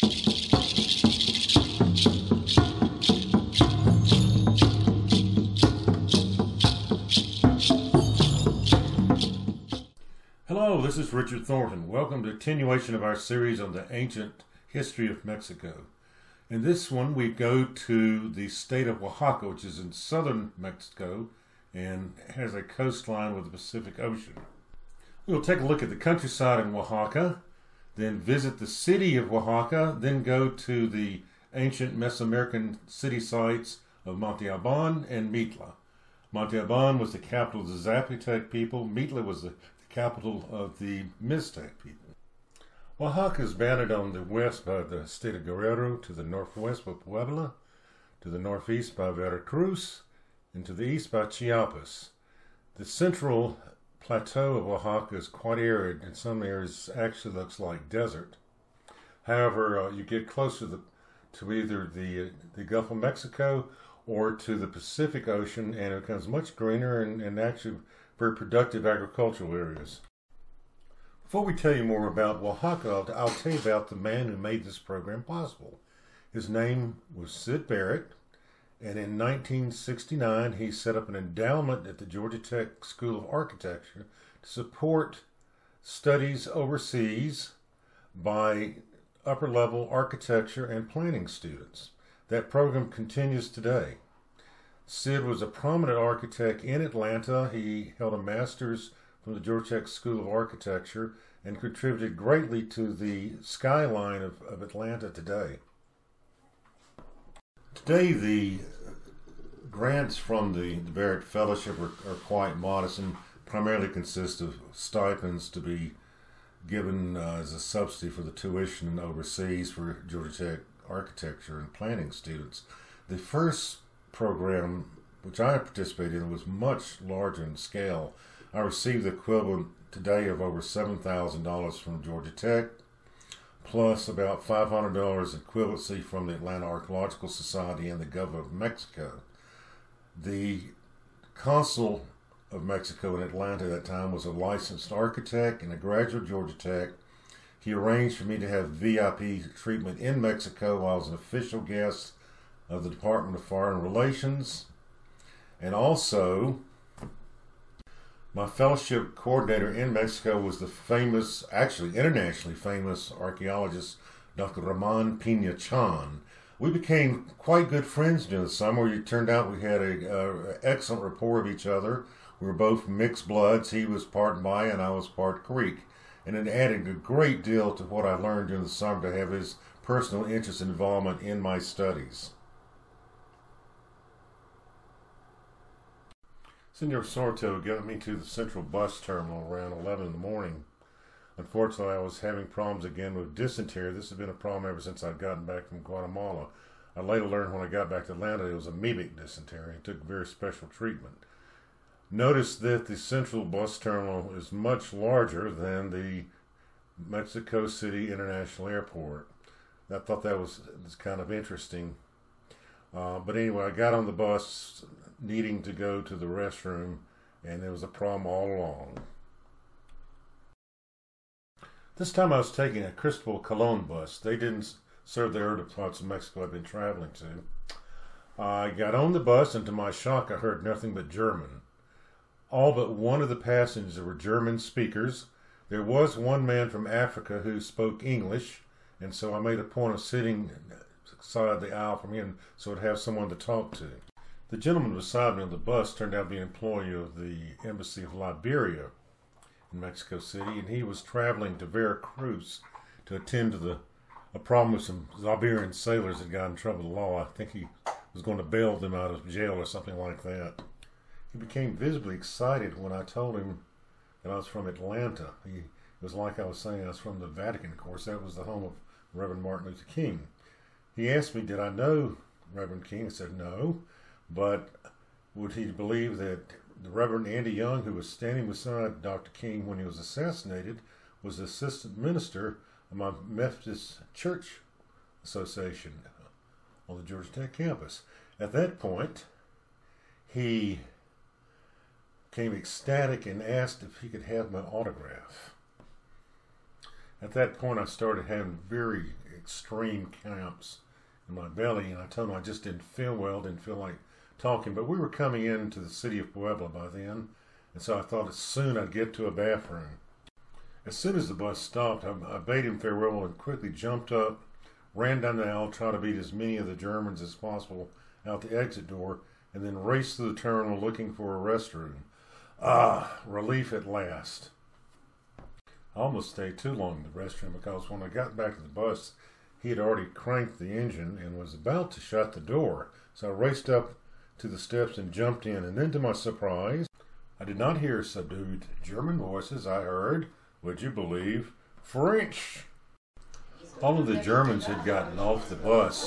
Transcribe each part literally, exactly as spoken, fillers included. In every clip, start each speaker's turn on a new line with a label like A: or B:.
A: Hello, this is Richard Thornton. Welcome to a continuation of our series on the ancient history of Mexico. In this one, we go to the state of Oaxaca, which is in southern Mexico and has a coastline with the Pacific Ocean. We'll take a look at the countryside in Oaxaca, then visit the city of Oaxaca, then go to the ancient Mesoamerican city sites of Monte Alban and Mitla. Monte Alban was the capital of the Zapotec people. Mitla was the capital of the Mixtec people. Oaxaca is bounded on the west by the state of Guerrero, to the northwest by Puebla, to the northeast by Veracruz, and to the east by Chiapas. The central plateau of Oaxaca is quite arid. In some areas actually looks like desert. However, uh, you get closer to, the, to either the, uh, the Gulf of Mexico or to the Pacific Ocean, and it becomes much greener and, and actually very productive agricultural areas. Before we tell you more about Oaxaca, I'll, I'll tell you about the man who made this program possible. His name was Sid Barrett, and in nineteen sixty-nine he set up an endowment at the Georgia Tech School of Architecture to support studies overseas by upper-level architecture and planning students. That program continues today. Sid was a prominent architect in Atlanta. He held a master's from the Georgia Tech School of Architecture and contributed greatly to the skyline of, of Atlanta today. Today, the grants from the, the Barrett Fellowship are, are quite modest and primarily consist of stipends to be given uh, as a subsidy for the tuition overseas for Georgia Tech architecture and planning students. The first program, which I participated in, was much larger in scale. I received the equivalent today of over seven thousand dollars from Georgia Tech, plus about five hundred dollars equivalency from the Atlanta Archaeological Society and the government of Mexico. The consul of Mexico in Atlanta at that time was a licensed architect and a graduate of Georgia Tech. He arranged for me to have V I P treatment in Mexico while I was an official guest of the Department of Foreign Relations, and also my fellowship coordinator in Mexico was the famous, actually internationally famous archaeologist, Doctor Ramon Pina Chan. We became quite good friends during the summer. It turned out we had an excellent rapport of each other. We were both mixed bloods. He was part Maya and I was part Greek. And it added a great deal to what I learned during the summer to have his personal interest and involvement in my studies. Senor Sorto got me to the central bus terminal around eleven in the morning. Unfortunately, I was having problems again with dysentery. This has been a problem ever since I'd gotten back from Guatemala. I later learned when I got back to Atlanta it was amoebic dysentery. It took very special treatment. Notice that the central bus terminal is much larger than the Mexico City International Airport. I thought that was, was kind of interesting. Uh, but anyway, I got on the bus needing to go to the restroom, and there was a problem all along. This time I was taking a Cristobal Colon bus. They didn't serve the other parts of Mexico I'd been traveling to. I got on the bus, and to my shock, I heard nothing but German. All but one of the passengers were German speakers. There was one man from Africa who spoke English, and so I made a point of sitting beside the aisle from him so I'd have someone to talk to. The gentleman beside me on the bus turned out to be an employee of the Embassy of Liberia in Mexico City, and he was traveling to Veracruz to attend to the a problem with some Liberian sailors that got in trouble with the law. I think he was going to bail them out of jail or something like that. He became visibly excited when I told him that I was from Atlanta. He, it was like I was saying I was from the Vatican. Of course, that was the home of Reverend Martin Luther King. He asked me, did I know Reverend King? I said no, but would he believe that the Reverend Andy Young, who was standing beside Doctor King when he was assassinated, was the assistant minister of my Methodist Church Association on the Georgia Tech campus. At that point, he became ecstatic and asked if he could have my autograph. At that point, I started having very extreme cramps in my belly, and I told him I just didn't feel well, didn't feel like talking. But we were coming into the city of Puebla by then, and so I thought as soon I'd get to a bathroom. As soon as the bus stopped, I, I bade him farewell and quickly jumped up, ran down the aisle, tried to beat as many of the Germans as possible out the exit door, and then raced through the terminal looking for a restroom. Ah, relief at last. I almost stayed too long in the restroom because when I got back to the bus, he had already cranked the engine and was about to shut the door. So I raced up to the steps and jumped in, and then to my surprise, I did not hear subdued German voices. I heard, would you believe, French. All of the Germans had gotten off the bus,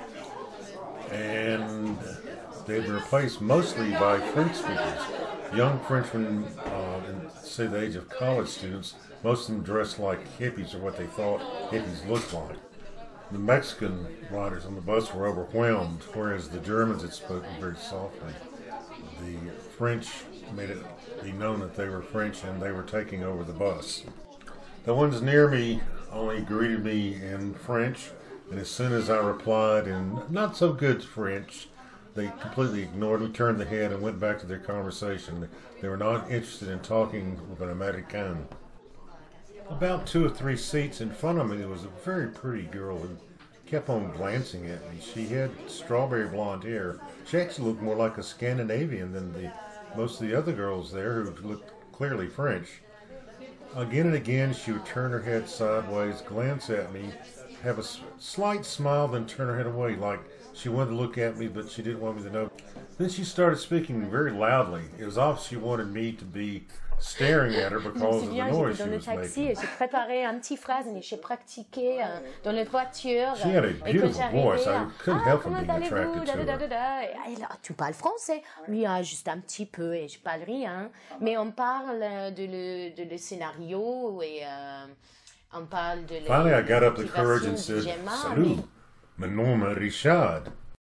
A: and they'd been replaced mostly by French speakers. Young Frenchmen, uh, in, say the age of college students, most of them dressed like hippies, or what they thought hippies looked like. The Mexican riders on the bus were overwhelmed, whereas the Germans had spoken very softly. The French made it be known that they were French and they were taking over the bus. The ones near me only greeted me in French, and as soon as I replied in not so good French, they completely ignored me, turned their head, and went back to their conversation. They were not interested in talking with an American. About two or three seats in front of me, there was a very pretty girl who kept on glancing at me. She had strawberry blonde hair. She actually looked more like a Scandinavian than the most of the other girls there, who looked clearly French. Again and again, she would turn her head sideways, glance at me, have a slight smile, then turn her head away, like she wanted to look at me, but she didn't want me to know. Then she started speaking very loudly. It was obvious she wanted me to be staring at her because of the noise she was making.
B: J'ai préparé un petit phrase et j'ai pratiqué dans la voiture.
A: She had a beautiful voice. I couldn't help from being attracted to her.
B: Ah, tu parles français? Oui, ah, juste un petit peu et je parle rien. Mais on parle de le, de le scénario et euh, on parle de la.
A: Finally, I got up the courage and said, "Salut, mon nom est Richard."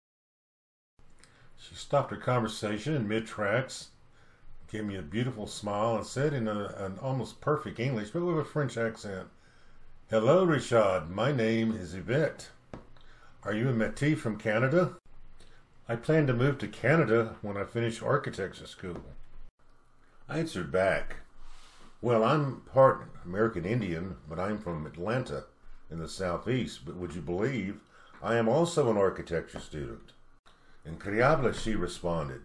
A: She stopped her conversation in mid-tracks, gave me a beautiful smile, and said in a, an almost perfect English, but with a French accent, "Hello, Richard. My name is Yvette. Are you a métis from Canada? I plan to move to Canada when I finish architecture school." I answered back, "Well, I'm part American Indian, but I'm from Atlanta in the southeast. But would you believe I am also an architecture student?" "Increíble," she responded.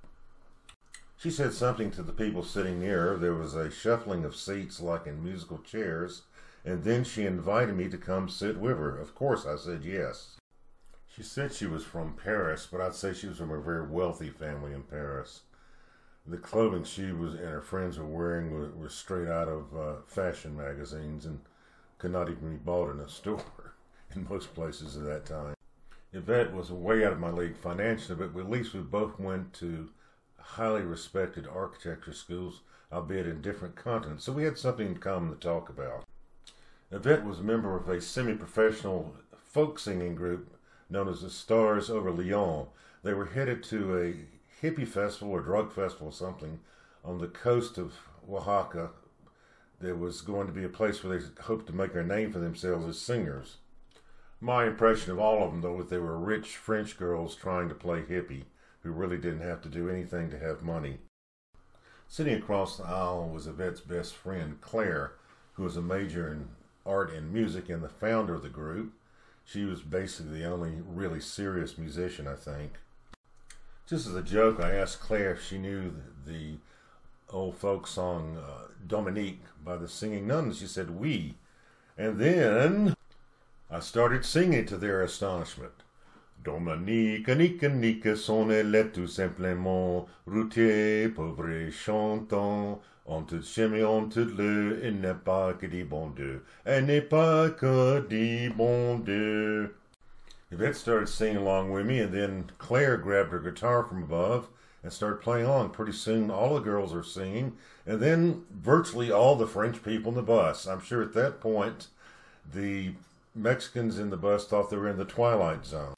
A: She said something to the people sitting near her. There was a shuffling of seats like in musical chairs, and then she invited me to come sit with her. Of course, I said yes. She said she was from Paris, but I'd say she was from a very wealthy family in Paris. The clothing she was and her friends were wearing were, were straight out of uh, fashion magazines and could not even be bought in a store in most places at that time. Yvette was way out of my league financially, but at least we both went to highly respected architecture schools, albeit in different continents, so we had something in common to talk about. Yvette was a member of a semi-professional folk singing group known as the Stars over Lyon. They were headed to a hippie festival or drug festival or something on the coast of Oaxaca. There was going to be a place where they hoped to make a name for themselves as singers. My impression of all of them, though, was they were rich French girls trying to play hippie, who really didn't have to do anything to have money. Sitting across the aisle was Yvette's best friend, Claire, who was a major in art and music and the founder of the group. She was basically the only really serious musician, I think. Just as a joke, I asked Claire if she knew the old folk song uh, Dominique by the Singing Nuns. She said, "Oui." And then I started singing to their astonishment. Dominique, Nique, Nique, son élève tout simplement, routier, pauvre et chantant, on te chemie, on te le, il n'est pas que dit bon Dieu, elle n'est pas que dit bon Dieu. Yvette started singing along with me, and then Claire grabbed her guitar from above and started playing along. Pretty soon, all the girls are singing, and then virtually all the French people in the bus. I'm sure at that point, the Mexicans in the bus thought they were in the Twilight Zone.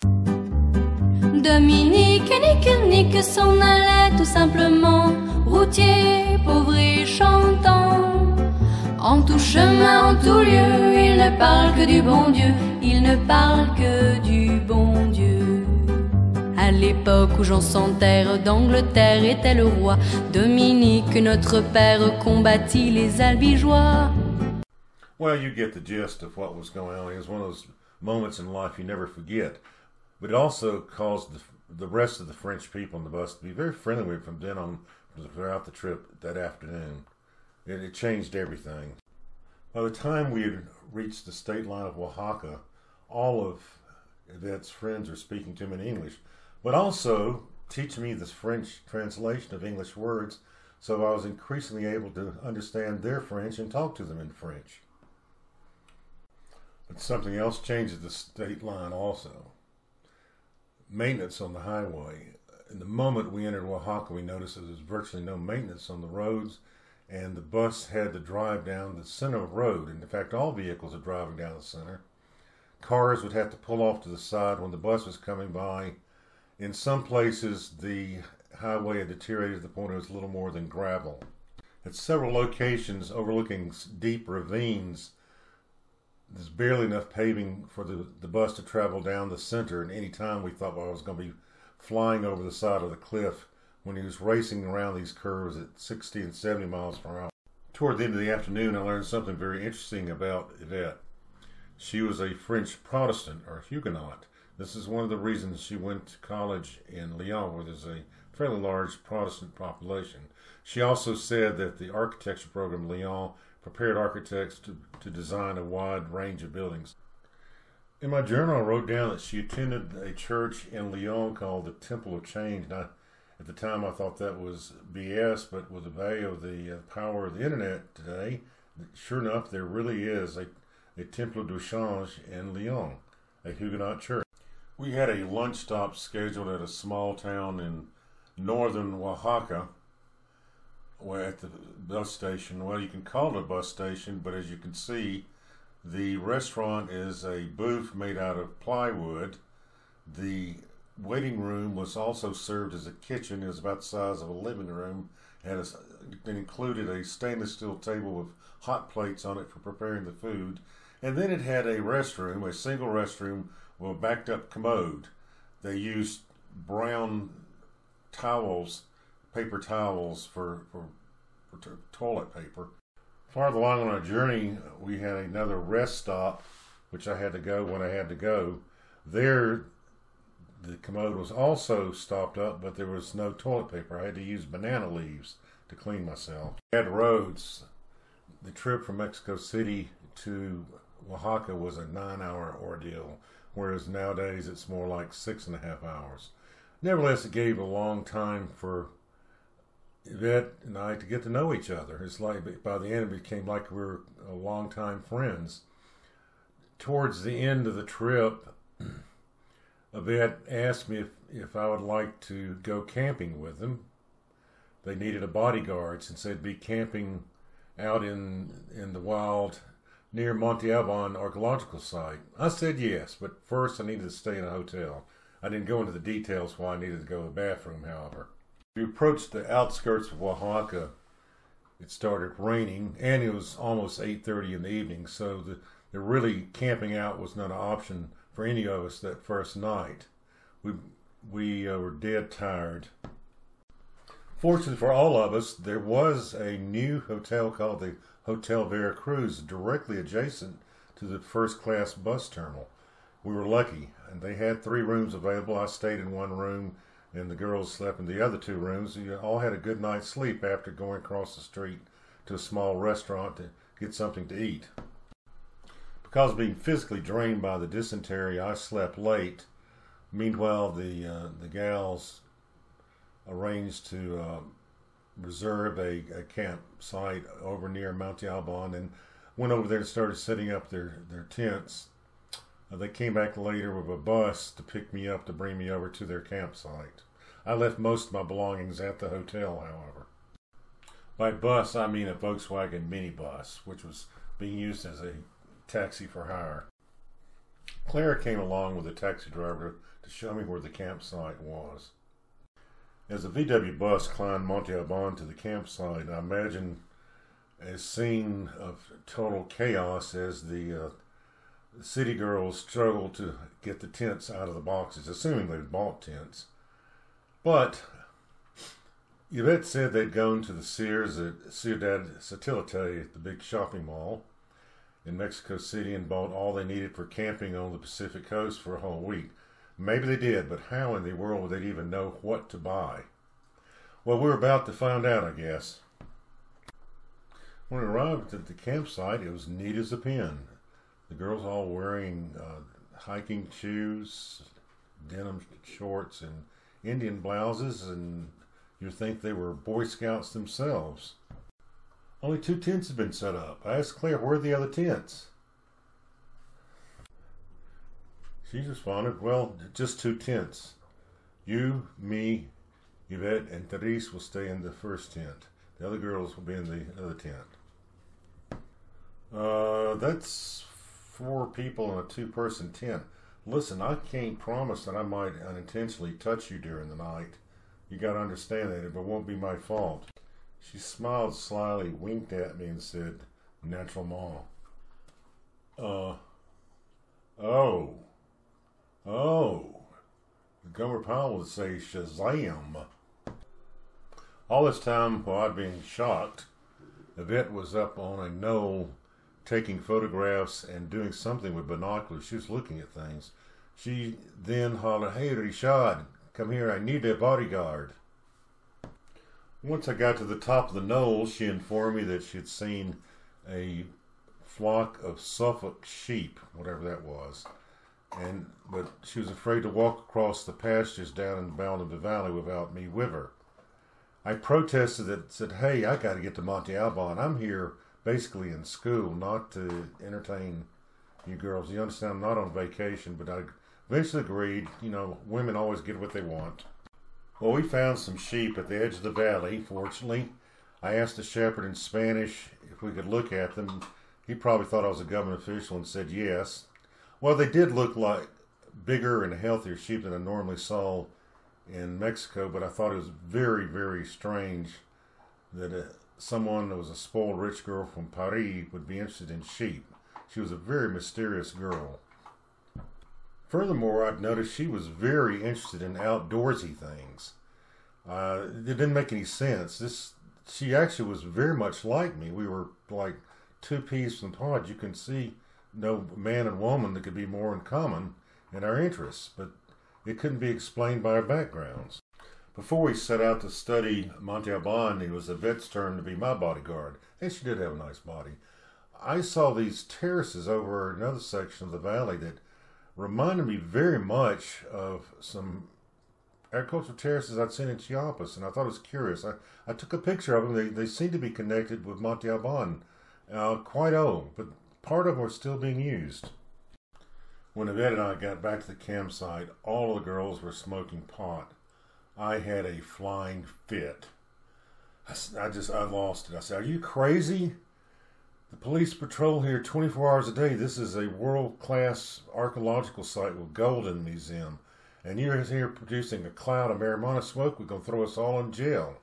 C: Dominique, Nique, Nique s'en allait tout simplement, routier, pauvre et chantant. En tout chemin, en tout lieu, il ne parle que du bon Dieu, il ne parle que du bon Dieu. À l'époque où Jean sans terre d'Angleterre était le roi, Dominique, notre père, combattit les albigeois.
A: Well, you get the gist of what was going on. It was one of those moments in life you never forget. But it also caused the, the rest of the French people on the bus to be very friendly with from then on throughout the trip that afternoon. It, it changed everything. By the time we had reached the state line of Oaxaca, all of Yvette's friends were speaking to me in English, but also teaching me this French translation of English words, so I was increasingly able to understand their French and talk to them in French. But something else changed at the state line also. Maintenance on the highway. In the moment we entered Oaxaca, we noticed that there was virtually no maintenance on the roads, and the bus had to drive down the center of the road. And in fact, all vehicles are driving down the center. Cars would have to pull off to the side when the bus was coming by. In some places, the highway had deteriorated to the point it was little more than gravel. At several locations overlooking deep ravines, there's barely enough paving for the, the bus to travel down the center, and any time we thought, well, I was going to be flying over the side of the cliff when he was racing around these curves at sixty and seventy miles per hour. Toward the end of the afternoon, I learned something very interesting about Yvette. She was a French Protestant, or Huguenot. This is one of the reasons she went to college in Lyon, where there's a fairly large Protestant population. She also said that the architecture program in Lyon prepared architects to, to design a wide range of buildings. In my journal, I wrote down that she attended a church in Lyon called the Temple of Change. And I, at the time, I thought that was B S, but with the value of the uh, power of the internet today, sure enough, there really is a, a Temple du Change in Lyon, a Huguenot church. We had a lunch stop scheduled at a small town in northern Oaxaca, where at the bus station. Well, you can call it a bus station, but as you can see, the restaurant is a booth made out of plywood. The waiting room was also served as a kitchen. It was about the size of a living room. It, had a, it included a stainless steel table with hot plates on it for preparing the food. And then it had a restroom, a single restroom with a backed up commode. They used brown towels, paper towels for, for, for to toilet paper. Farther along on our journey, we had another rest stop, which I had to go when I had to go. There, the commode was also stopped up, but there was no toilet paper. I had to use banana leaves to clean myself. Bad roads. The trip from Mexico City to Oaxaca was a nine-hour ordeal, whereas nowadays it's more like six and a half hours. Nevertheless, it gave a long time for Yvette and I to get to know each other. It's like by the end it became like we were a long-time friends. Towards the end of the trip, Yvette asked me if, if I would like to go camping with them. They needed a bodyguard since they'd be camping out in in the wild near Monte Alban Archaeological Site. I said yes, but first I needed to stay in a hotel. I didn't go into the details why I needed to go to the bathroom, however. We approached the outskirts of Oaxaca. It started raining, and it was almost eight thirty in the evening, so the, the really camping out was not an option for any of us that first night. We, we uh, were dead tired. Fortunately for all of us, there was a new hotel called the Hotel Veracruz directly adjacent to the first-class bus terminal. We were lucky, and they had three rooms available. I stayed in one room, and the girls slept in the other two rooms. We all had a good night's sleep after going across the street to a small restaurant to get something to eat. Because of being physically drained by the dysentery, I slept late. Meanwhile, the uh, the gals arranged to uh, reserve a, a campsite over near Monte Alban and went over there and started setting up their, their tents. Uh, they came back later with a bus to pick me up to bring me over to their campsite. I left most of my belongings at the hotel, however. By bus, I mean a Volkswagen minibus, which was being used as a taxi for hire. Clara came along with a taxi driver to show me where the campsite was. As the V W bus climbed Monte Alban to the campsite, I imagined a scene of total chaos as the uh, city girls struggle to get the tents out of the boxes, assuming they'd bought tents. But Yvette said they'd gone to the Sears at Ciudad Satélite at the big shopping mall in Mexico City and bought all they needed for camping on the Pacific coast for a whole week. Maybe they did, but how in the world would they even know what to buy? Well, we're about to find out, I guess. When we arrived at the campsite, it was neat as a pin. The girls all wearing uh, hiking shoes, denim shorts, and Indian blouses, and you'd think they were Boy Scouts themselves. Only two tents had been set up. I asked Claire, where are the other tents? She responded, well, just two tents. You, me, Yvette, and Therese will stay in the first tent. The other girls will be in the other tent. Uh, that's four people in a two-person tent. Listen, I can't promise that I might unintentionally touch you during the night. You gotta understand that, it won't be my fault. She smiled slyly, winked at me, and said, naturellement. Uh, oh. Oh. Gomer Powell would say Shazam. All this time, while I'd been shocked, Yvette was up on a knoll taking photographs and doing something with binoculars. She was looking at things. She then hollered, hey, Richard, come here, I need a bodyguard. Once I got to the top of the knoll, she informed me that she had seen a flock of Suffolk sheep, whatever that was. And but she was afraid to walk across the pastures down in the bound of the valley without me with her. I protested and said, hey, I got to get to Monte Alban. I'm here basically in school, not to entertain you girls. You understand, I'm not on vacation, but I eventually agreed. You know, women always get what they want. Well, we found some sheep at the edge of the valley, fortunately. I asked the shepherd in Spanish if we could look at them. He probably thought I was a government official and said yes. Well, they did look like bigger and healthier sheep than I normally saw in Mexico, but I thought it was very, very strange that uh, someone that was a spoiled rich girl from Paris would be interested in sheep. She was a very mysterious girl. Furthermore, I'd noticed she was very interested in outdoorsy things. Uh, it didn't make any sense. This, she actually was very much like me. We were like two peas from the pod. You can see no man and woman that could be more in common in our interests, but it couldn't be explained by our backgrounds. Before we set out to study Monte Alban, it was Yvette's turn to be my bodyguard, and she did have a nice body. I saw these terraces over another section of the valley that reminded me very much of some agricultural terraces I'd seen in Chiapas, and I thought it was curious. I, I took a picture of them. They, they seemed to be connected with Monte Alban, uh, quite old, but part of them were still being used. When Yvette and I got back to the campsite, all of the girls were smoking pot. I had a flying fit. I, I just, I lost it. I said, are you crazy? The police patrol here twenty-four hours a day. This is a world-class archaeological site with gold in the museum. And you're here producing a cloud of marijuana smoke. We're going to throw us all in jail.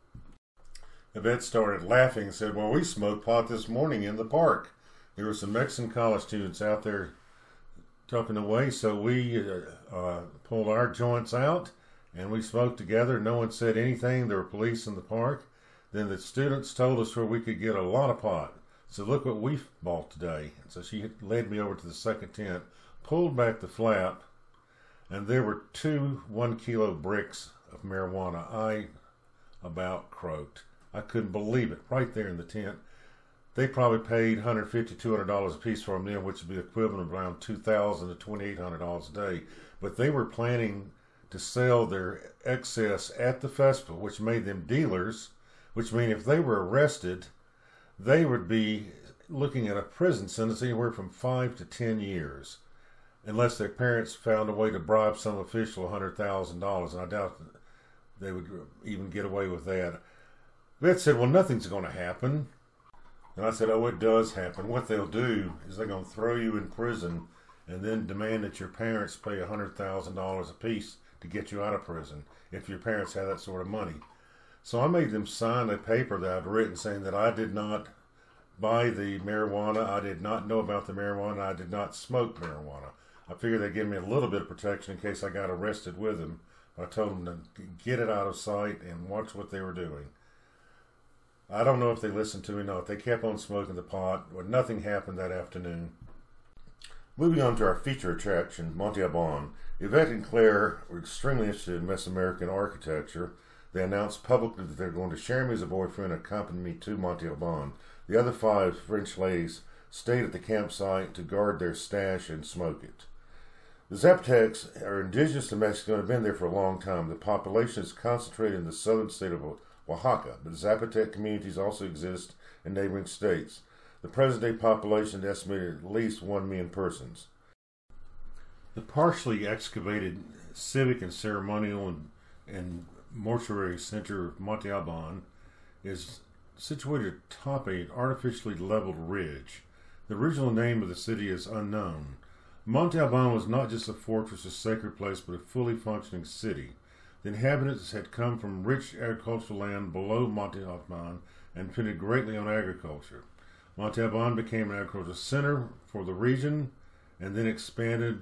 A: Yvette started laughing and said, well, we smoked pot this morning in the park. There were some Mexican college students out there talking away, so we uh, uh, pulled our joints out and we smoked together. No one said anything. There were police in the park. Then the students told us where we could get a lot of pot. So look what we bought today. And so she led me over to the second tent, pulled back the flap, and there were two one-kilo bricks of marijuana. I about croaked. I couldn't believe it. Right there in the tent. They probably paid one hundred fifty dollars, two hundred dollars a piece for them then, which would be equivalent of around two thousand dollars to twenty-eight hundred dollars a day. But they were planning to sell their excess at the festival, which made them dealers, which means if they were arrested, they would be looking at a prison sentence anywhere from five to ten years, unless their parents found a way to bribe some official one hundred thousand dollars, and I doubt that they would even get away with that. Beth said, well, nothing's going to happen. And I said, oh, it does happen. What they'll do is they're going to throw you in prison and then demand that your parents pay one hundred thousand dollars a piece to get you out of prison, if your parents have that sort of money. So I made them sign a paper that I'd written saying that I did not buy the marijuana. I did not know about the marijuana. I did not smoke marijuana. I figured they'd give me a little bit of protection in case I got arrested with them. I told them to get it out of sight and watch what they were doing. I don't know if they listened to me or not. They kept on smoking the pot, but nothing happened that afternoon. Moving on to our feature attraction, Monte Alban. Yvette and Claire were extremely interested in Mesoamerican architecture. They announced publicly that they're going to share me as a boyfriend and accompany me to Monte Alban. The other five French ladies stayed at the campsite to guard their stash and smoke it. The Zapotecs are indigenous to Mexico and have been there for a long time. The population is concentrated in the southern state of Oaxaca, but Zapotec communities also exist in neighboring states. The present-day population is estimated at least one million persons. The partially excavated civic and ceremonial and, and mortuary center of Monte Alban is situated atop an artificially leveled ridge. The original name of the city is unknown. Monte Alban was not just a fortress or sacred place, but a fully functioning city. The inhabitants had come from rich agricultural land below Monte Alban and depended greatly on agriculture. Monte Alban became an agricultural center for the region and then expanded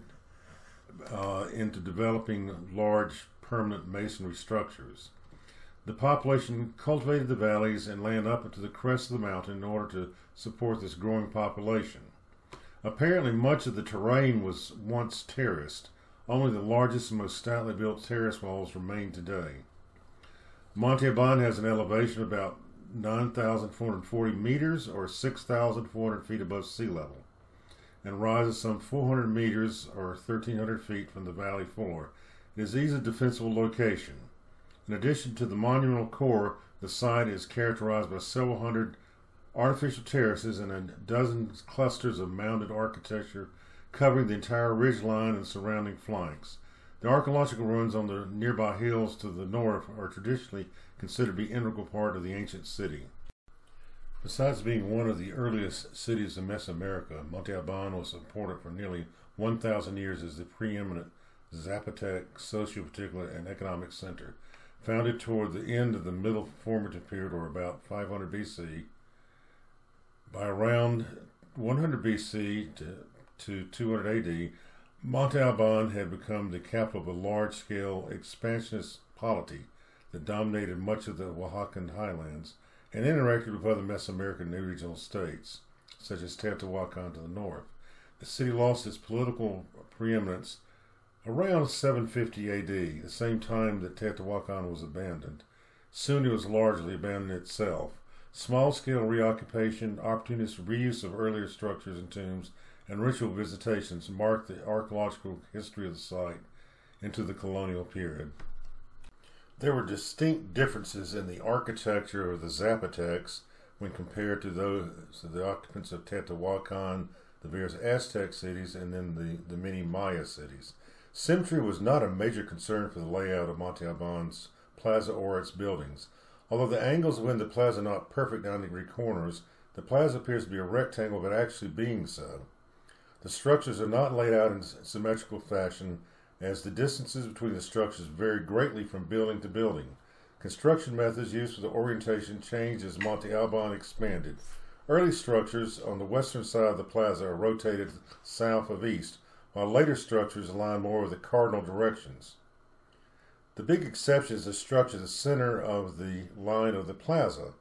A: uh, into developing large permanent masonry structures. The population cultivated the valleys and land up into the crest of the mountain in order to support this growing population. Apparently, much of the terrain was once terraced. Only the largest and most stoutly built terrace walls remain today. Monte Alban has an elevation of about nine thousand four hundred forty meters, or six thousand four hundred feet above sea level, and rises some four hundred meters, or thirteen hundred feet, from the valley floor. It is an easily defensible location. In addition to the monumental core, the site is characterized by several hundred artificial terraces and a dozen clusters of mounded architecture covering the entire ridgeline and surrounding flanks. The archaeological ruins on the nearby hills to the north are traditionally considered to be an integral part of the ancient city. Besides being one of the earliest cities in Mesoamerica, Monte Alban was important for nearly one thousand years as the preeminent Zapotec socio-political and economic center. Founded toward the end of the Middle Formative Period, or about five hundred B C, by around one hundred B C to, to two hundred A D, Monte Alban had become the capital of a large-scale expansionist polity that dominated much of the Oaxacan highlands and interacted with other Mesoamerican new regional states, such as Teotihuacan to the north. The city lost its political preeminence around seven fifty A D, the same time that Teotihuacan was abandoned. Soon it was largely abandoned itself. Small-scale reoccupation, opportunistic reuse of earlier structures and tombs, and ritual visitations marked the archaeological history of the site into the colonial period. There were distinct differences in the architecture of the Zapotecs when compared to those of the occupants of Teotihuacan, the various Aztec cities, and then the, the many Maya cities. Symmetry was not a major concern for the layout of Monte Alban's plaza or its buildings. Although the angles within the plaza are not perfect ninety degree corners, the plaza appears to be a rectangle without actually being so. The structures are not laid out in symmetrical fashion, as the distances between the structures vary greatly from building to building. Construction methods used for the orientation changed as Monte Alban expanded. Early structures on the western side of the plaza are rotated south of east, while later structures align more with the cardinal directions. The big exception is the structure at the center of the line of the plaza.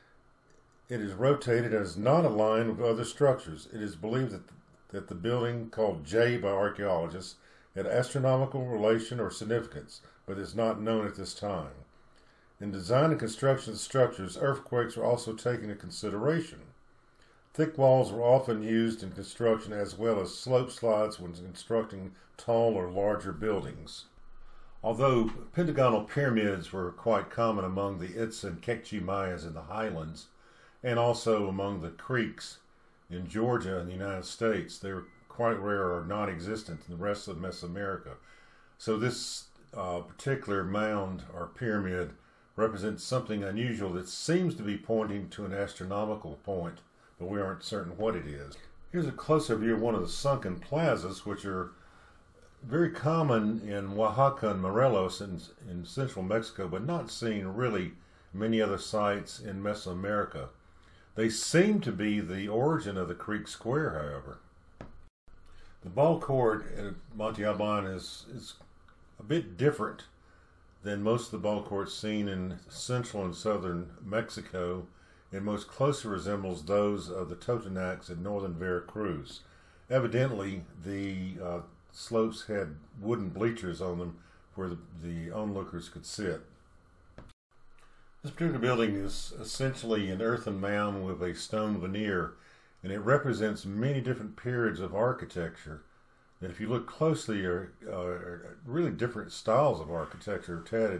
A: It is rotated and is not aligned with other structures. It is believed that, that the building, called J by archaeologists, had astronomical relation or significance, but is not known at this time. In design and construction of the structures, earthquakes were also taken into consideration. Thick walls were often used in construction, as well as slope slides when constructing tall or larger buildings. Although pentagonal pyramids were quite common among the Itza and Kekchi Mayas in the highlands, and also among the Creeks in Georgia and the United States, they were quite rare or non-existent in the rest of Mesoamerica. So this uh, particular mound or pyramid represents something unusual that seems to be pointing to an astronomical point, but we aren't certain what it is. Here's a closer view of one of the sunken plazas, which are very common in Oaxaca and Morelos in, in central Mexico, but not seen really many other sites in Mesoamerica. They seem to be the origin of the Creek Square, however. The ball court at Monte Alban is, is a bit different than most of the ball courts seen in central and southern Mexico, and most closely resembles those of the Totonacs in northern Veracruz. Evidently, the uh, slopes had wooden bleachers on them where the, the onlookers could sit. This particular building is essentially an earthen mound with a stone veneer, and it represents many different periods of architecture that, if you look closely, are, uh, are really different styles of architecture.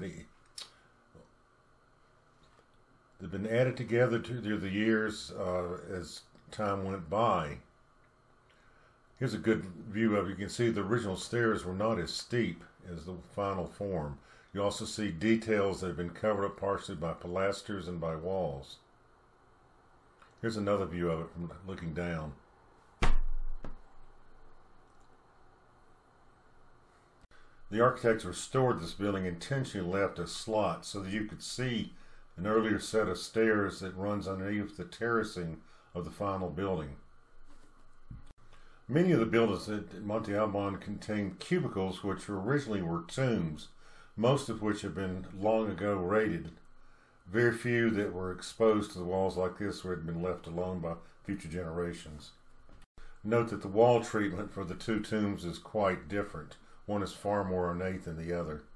A: They've been added together to, through the years uh, as time went by. Here's a good view of it. You can see the original stairs were not as steep as the final form. You also see details that have been covered up partially by pilasters and by walls. Here's another view of it from looking down. The architects restored this building intentionally left a slot so that you could see an earlier set of stairs that runs underneath the terracing of the final building. Many of the buildings at Monte Alban contain cubicles which originally were tombs, most of which have been long ago raided. Very few that were exposed to the walls like this had been left alone by future generations. Note that the wall treatment for the two tombs is quite different. One is far more ornate than the other.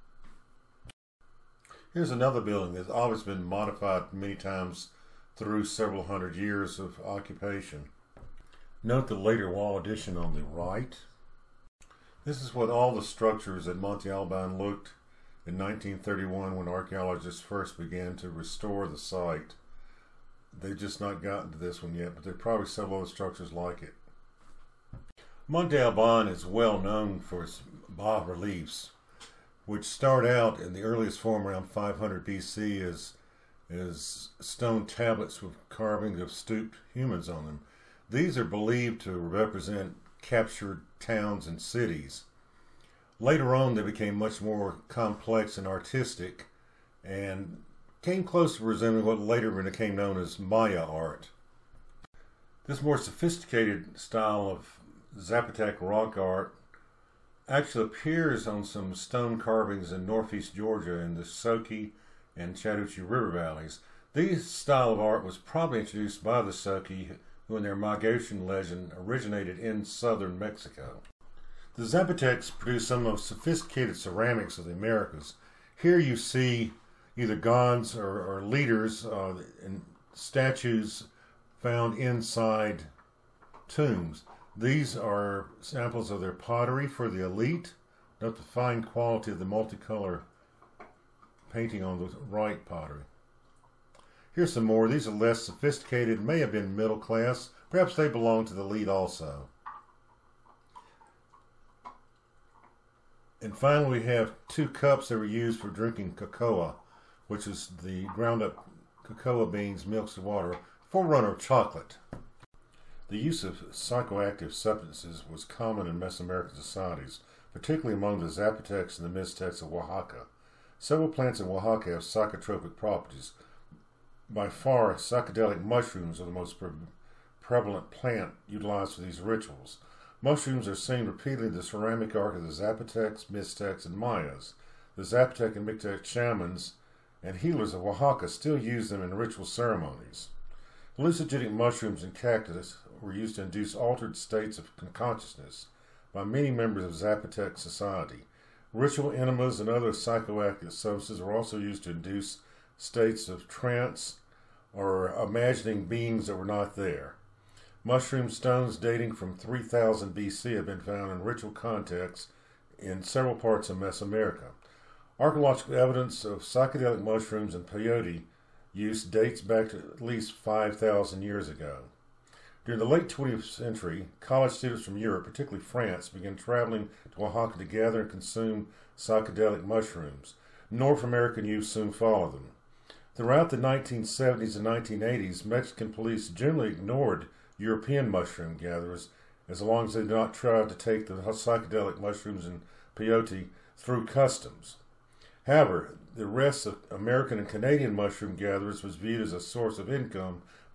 A: Here's another building that's always been modified many times through several hundred years of occupation. Note the later wall addition on the right. This is what all the structures at Monte Alban looked in nineteen thirty-one when archaeologists first began to restore the site. They've just not gotten to this one yet, but there are probably several other structures like it. Monte Alban is well known for its bas-reliefs, which start out in the earliest form around five hundred B C as, as stone tablets with carvings of stooped humans on them. These are believed to represent captured towns and cities. Later on, they became much more complex and artistic and came close to resembling what later became known as Maya art. This more sophisticated style of Zapotec rock art actually appears on some stone carvings in northeast Georgia in the Soki and Chattahoochee River valleys. This style of art was probably introduced by the Soki, who in their migration legend originated in southern Mexico. The Zapotecs produced some of the most sophisticated ceramics of the Americas. Here you see either gods or, or leaders uh, and statues found inside tombs. These are samples of their pottery for the elite. Note the fine quality of the multicolor painting on the right pottery. Here's some more. These are less sophisticated, may have been middle class. Perhaps they belong to the elite also. And finally, we have two cups that were used for drinking cocoa, which is the ground up cocoa beans mixed with water, forerunner of chocolate. The use of psychoactive substances was common in Mesoamerican societies, particularly among the Zapotecs and the Mixtecs of Oaxaca. Several plants in Oaxaca have psychotropic properties. By far, psychedelic mushrooms are the most pre prevalent plant utilized for these rituals. Mushrooms are seen repeatedly in the ceramic art of the Zapotecs, Mixtecs, and Mayas. The Zapotec and Mixtec shamans and healers of Oaxaca still use them in ritual ceremonies. Hallucinogenic mushrooms and cactus were used to induce altered states of consciousness by many members of Zapotec society. Ritual enemas and other psychoactive substances were also used to induce states of trance or imagining beings that were not there. Mushroom stones dating from three thousand B C have been found in ritual contexts in several parts of Mesoamerica. Archaeological evidence of psychedelic mushrooms and peyote use dates back to at least five thousand years ago. During the late twentieth century, college students from Europe, particularly France, began traveling to Oaxaca to gather and consume psychedelic mushrooms. North American youth soon followed them. Throughout the nineteen seventies and nineteen eighties, Mexican police generally ignored European mushroom gatherers as long as they did not try to take the psychedelic mushrooms and peyote through customs. However, the arrest of American and Canadian mushroom gatherers was viewed as a source of income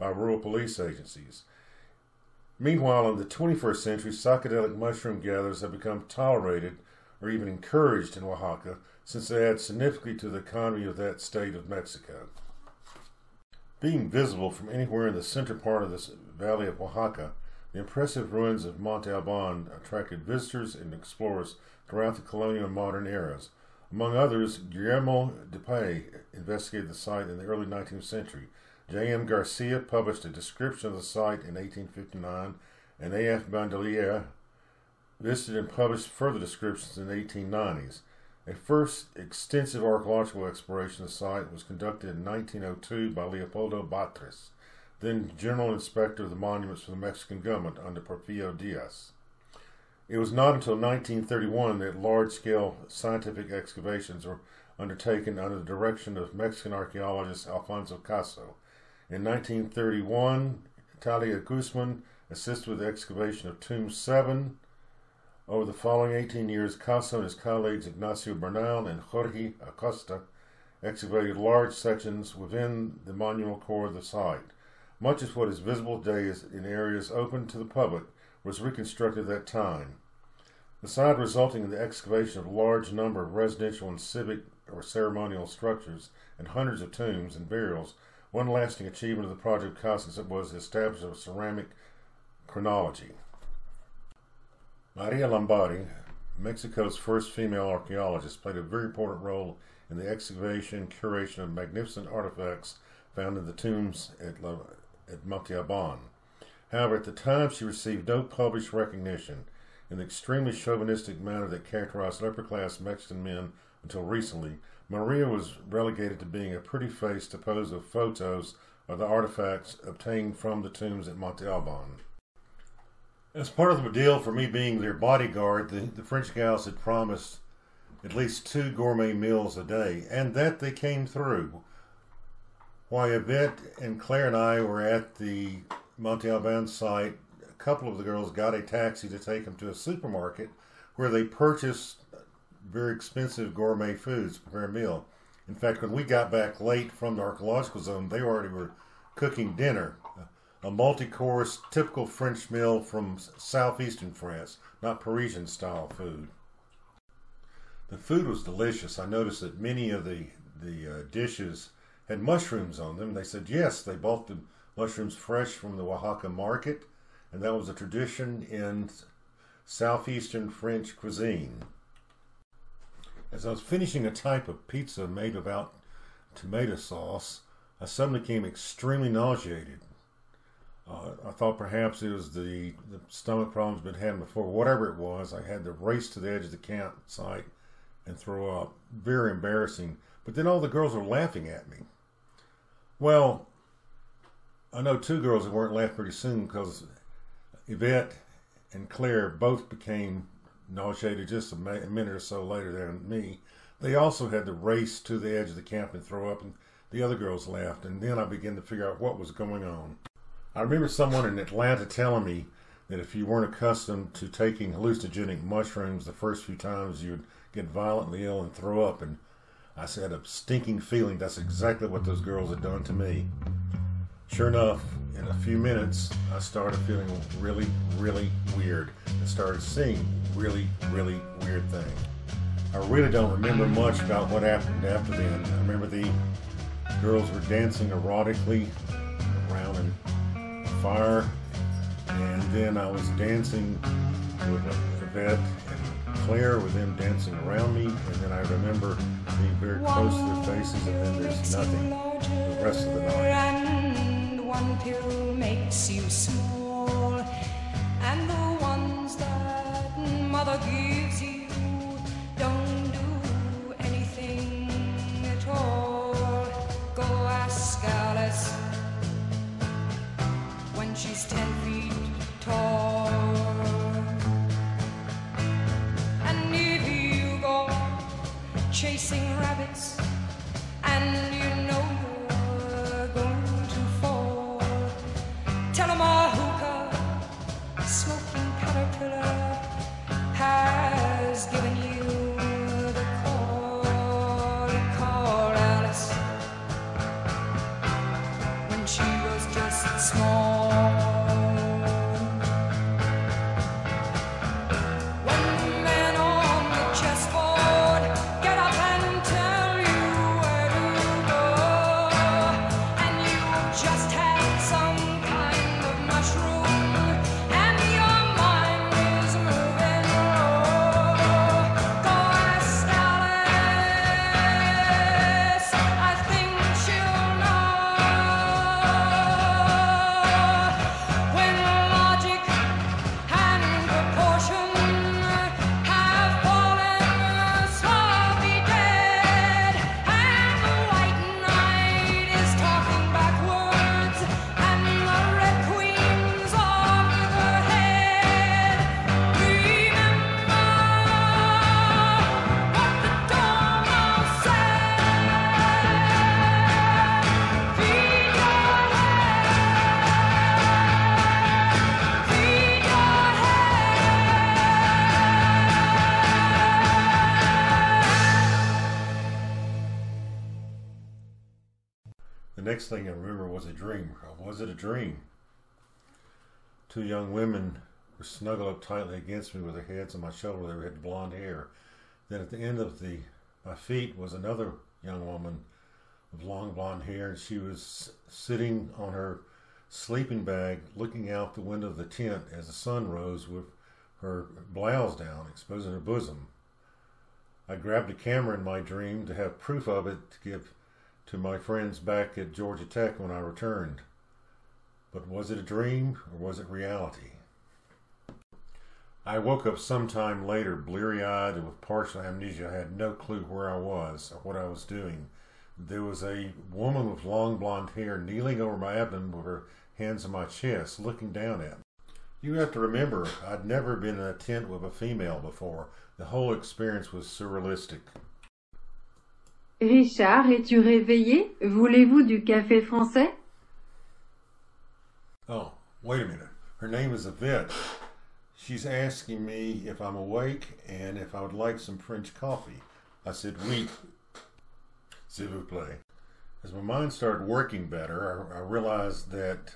A: by rural police agencies. Meanwhile, in the twenty-first century, psychedelic mushroom gatherers have become tolerated or even encouraged in Oaxaca, since they add significantly to the economy of that state of Mexico. Being visible from anywhere in the center part of this valley of Oaxaca, the impressive ruins of Monte Alban attracted visitors and explorers throughout the colonial and modern eras. Among others, Guillermo de Pay investigated the site in the early nineteenth century. J M Garcia published a description of the site in eighteen fifty-nine, and A F Bandelier visited and published further descriptions in the eighteen nineties. A first extensive archaeological exploration of the site was conducted in nineteen oh two by Leopoldo Batres, then General Inspector of the Monuments for the Mexican government under Porfirio Diaz. It was not until nineteen thirty-one that large-scale scientific excavations were undertaken under the direction of Mexican archaeologist Alfonso Caso. In nineteen thirty-one, Italia Guzman assisted with the excavation of Tomb seven. Over the following eighteen years, Caso and his colleagues Ignacio Bernal and Jorge Acosta excavated large sections within the monumental core of the site. Much of what is visible today is in areas open to the public was reconstructed at that time. The site resulting in the excavation of a large number of residential and civic or ceremonial structures and hundreds of tombs and burials. One lasting achievement of the project Caso was the establishment of a ceramic chronology. Maria Lombardi, Mexico's first female archaeologist, played a very important role in the excavation and curation of magnificent artifacts found in the tombs at, at Monte Alban. However, at the time she received no published recognition in the extremely chauvinistic manner that characterized upper-class Mexican men until recently. Maria was relegated to being a pretty face to pose with photos of the artifacts obtained from the tombs at Monte Alban. As part of the deal for me being their bodyguard, the, the French gals had promised at least two gourmet meals a day, and that they came through. While Yvette and Claire and I were at the Monte Alban site, a couple of the girls got a taxi to take them to a supermarket where they purchased very expensive gourmet foods to prepare a meal. In fact, when we got back late from the archaeological zone, they already were cooking dinner. A multi-course, typical French meal from southeastern France, not Parisian-style food. The food was delicious. I noticed that many of the, the uh, dishes had mushrooms on them. They said, yes, they bought the mushrooms fresh from the Oaxaca market, and that was a tradition in southeastern French cuisine. As I was finishing a type of pizza made without tomato sauce, I suddenly became extremely nauseated. Uh, I thought perhaps it was the, the stomach problems I'd been having before. Whatever it was, I had to race to the edge of the campsite and throw up. Very embarrassing. But then all the girls were laughing at me. Well, I know two girls that weren't laughing pretty soon because Yvette and Claire both became nauseated just a minute or so later than me. They also had to race to the edge of the camp and throw up, and the other girls laughed. And then I began to figure out what was going on. I remember someone in Atlanta telling me that if you weren't accustomed to taking hallucinogenic mushrooms the first few times, you'd get violently ill and throw up. And I said, a stinking feeling. That's exactly what those girls had done to me. Sure enough, in a few minutes, I started feeling really, really weird and started seeing really, really weird things. I really don't remember much about what happened after then. I remember the girls were dancing erotically around an fire, and then I was dancing with Yvette and Claire, with them dancing around me, and then I remember being very close to their faces, and then there's nothing the rest of the night.
D: And one pill makes you small, and the ones that mother gives you don't do anything at all. Go ask Alice when she's ten feet tall. And if you go chasing rabbits and you know you're going to fall, tell 'em a hookah smoking caterpillar has given you the call. Call Alice when she was just
A: The next thing I remember was a dream. Or was it a dream? Two young women were snuggled up tightly against me with their heads on my shoulder. They had blonde hair. Then at the end of the my feet was another young woman with long blonde hair, and she was sitting on her sleeping bag looking out the window of the tent as the sun rose with her blouse down, exposing her bosom. I grabbed a camera in my dream to have proof of it to give to my friends back at Georgia Tech when I returned. But was it a dream or was it reality? I woke up sometime later, bleary-eyed and with partial amnesia. I had no clue where I was or what I was doing. There was a woman with long blonde hair kneeling over my abdomen with her hands on my chest, looking down at me. You have to remember, I'd never been in a tent with a female before. The whole experience was surrealistic.
E: Richard, es-tu réveillé? Voulez-vous du café français?
A: Oh, wait a minute. Her name is Yvette. She's asking me if I'm awake and if I would like some French coffee. I said, oui, s'il vous plaît. As my mind started working better, I, I realized that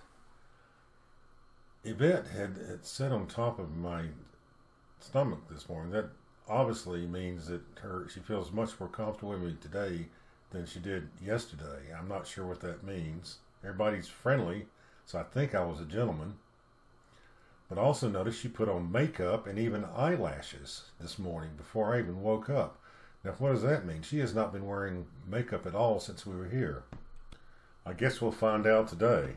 A: Yvette had, had sat on top of my stomach this morning. That obviously means that her she feels much more comfortable with me today than she did yesterday. I'm not sure what that means. Everybody's friendly, so I think I was a gentleman. But also notice she put on makeup and even eyelashes this morning before I even woke up. Now, what does that mean? She has not been wearing makeup at all since we were here. I guess we'll find out today.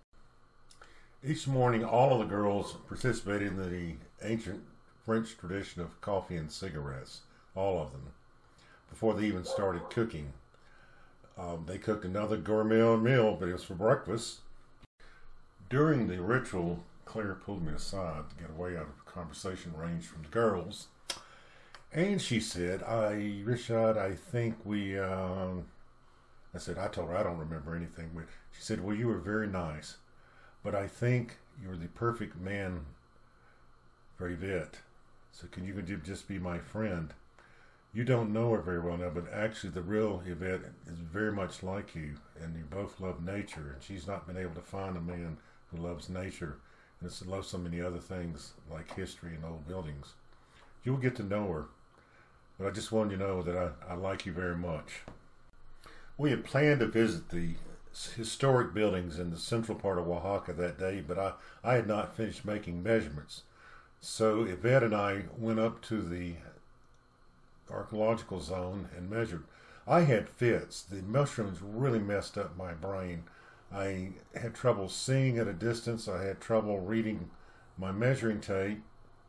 A: Each morning, all of the girls participated in the ancient French tradition of coffee and cigarettes. All of them. Before they even started cooking. Um, they cooked another gourmet meal, but it was for breakfast. During the ritual, Claire pulled me aside to get away out of the conversation range from the girls. And she said, I, Richard, I think we, um, I said, I told her I don't remember anything. But she said, well, you were very nice, but I think you were the perfect man for Yvette. So can you just be my friend? You don't know her very well now, but actually the real Yvette is very much like you, and you both love nature, and she's not been able to find a man who loves nature and loves so many other things like history and old buildings. You'll get to know her, but I just wanted you to know that I, I like you very much. We had planned to visit the historic buildings in the central part of Oaxaca that day, but I, I had not finished making measurements. So Yvette and I went up to the archaeological zone and measured. I had fits. The mushrooms really messed up my brain. I had trouble seeing at a distance. I had trouble reading my measuring tape.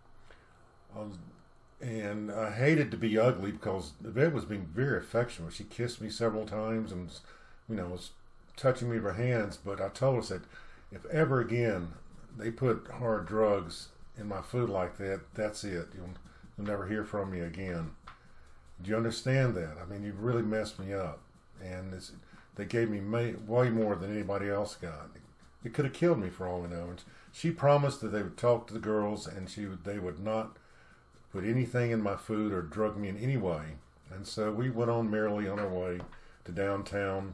A: I was, and I hated to be ugly because Yvette was being very affectionate. She kissed me several times and, you know, was touching me with her hands. But I told her that if ever again they put hard drugs in my food like that, that's it. You'll, you'll never hear from me again. Do you understand that? I mean, you really messed me up. And it's, they gave me may, way more than anybody else got. It could have killed me for all we know. And she promised that they would talk to the girls and she would, they would not put anything in my food or drug me in any way. And so we went on merrily on our way to downtown.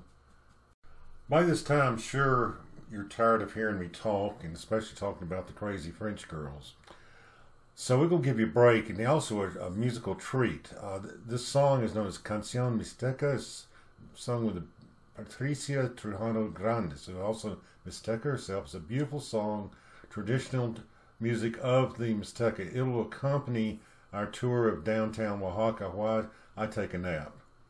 A: By this time, I'm sure you're tired of hearing me talk, and especially talking about the crazy French girls. So we're going to give you a break, and also a, a musical treat. Uh, th this song is known as Canción Mixteca. It's sung with Patricia Trujano Grandes, who also Mixteca herself. It's a beautiful song, traditional music of the Mixteca. It will accompany our tour of downtown Oaxaca while I take a nap.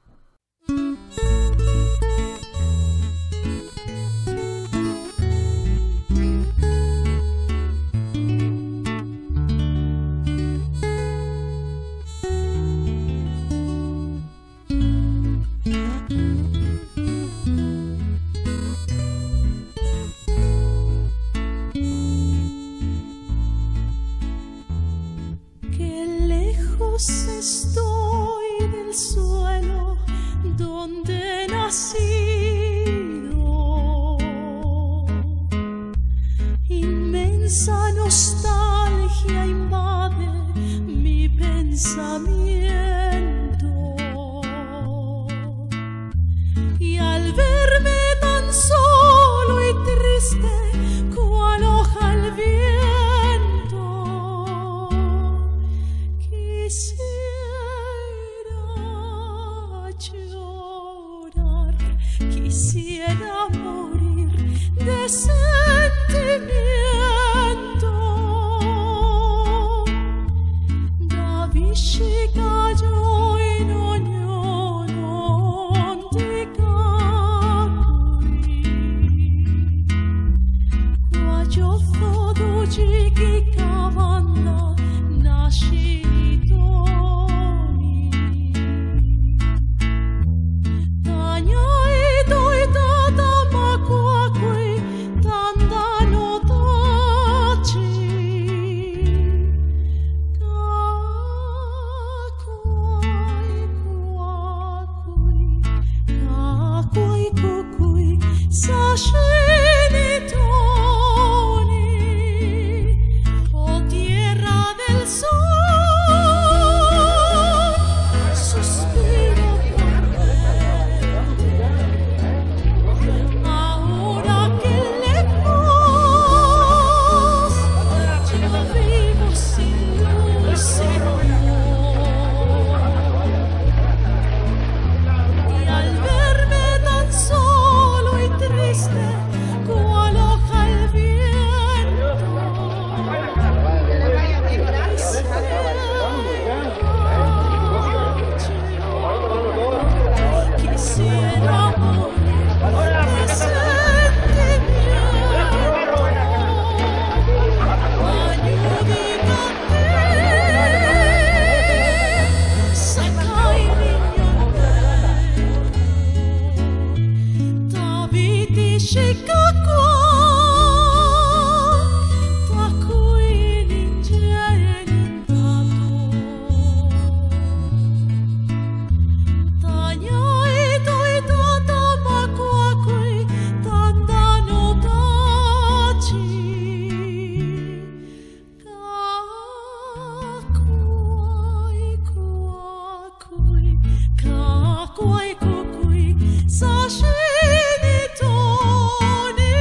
C: Estoy del suelo donde he nacido, inmensa nostalgia invade mi pensamiento, y al verme tan solo llorar, quisiera morir de sentimiento. David cayó en oñón de capri, guayo todo chiqui cavanna nascitoni. Tanya ito itata makwakwe tandano tachi. Kakwai kukui sascenitoni, oh tierra del sol, suspiro por verte, ahora que lejos yo vivo sin luz, sin y al verme tan solo y triste, cual hoja al viento, quisiera morir de sentimiento. Ayúdate, sakai niñante, Daviti shikakwa, takui ninjendato. Tanya ito itata makwakwe tandano tachi. Kakwai kwakwe, kakwai kukui sascenitoni.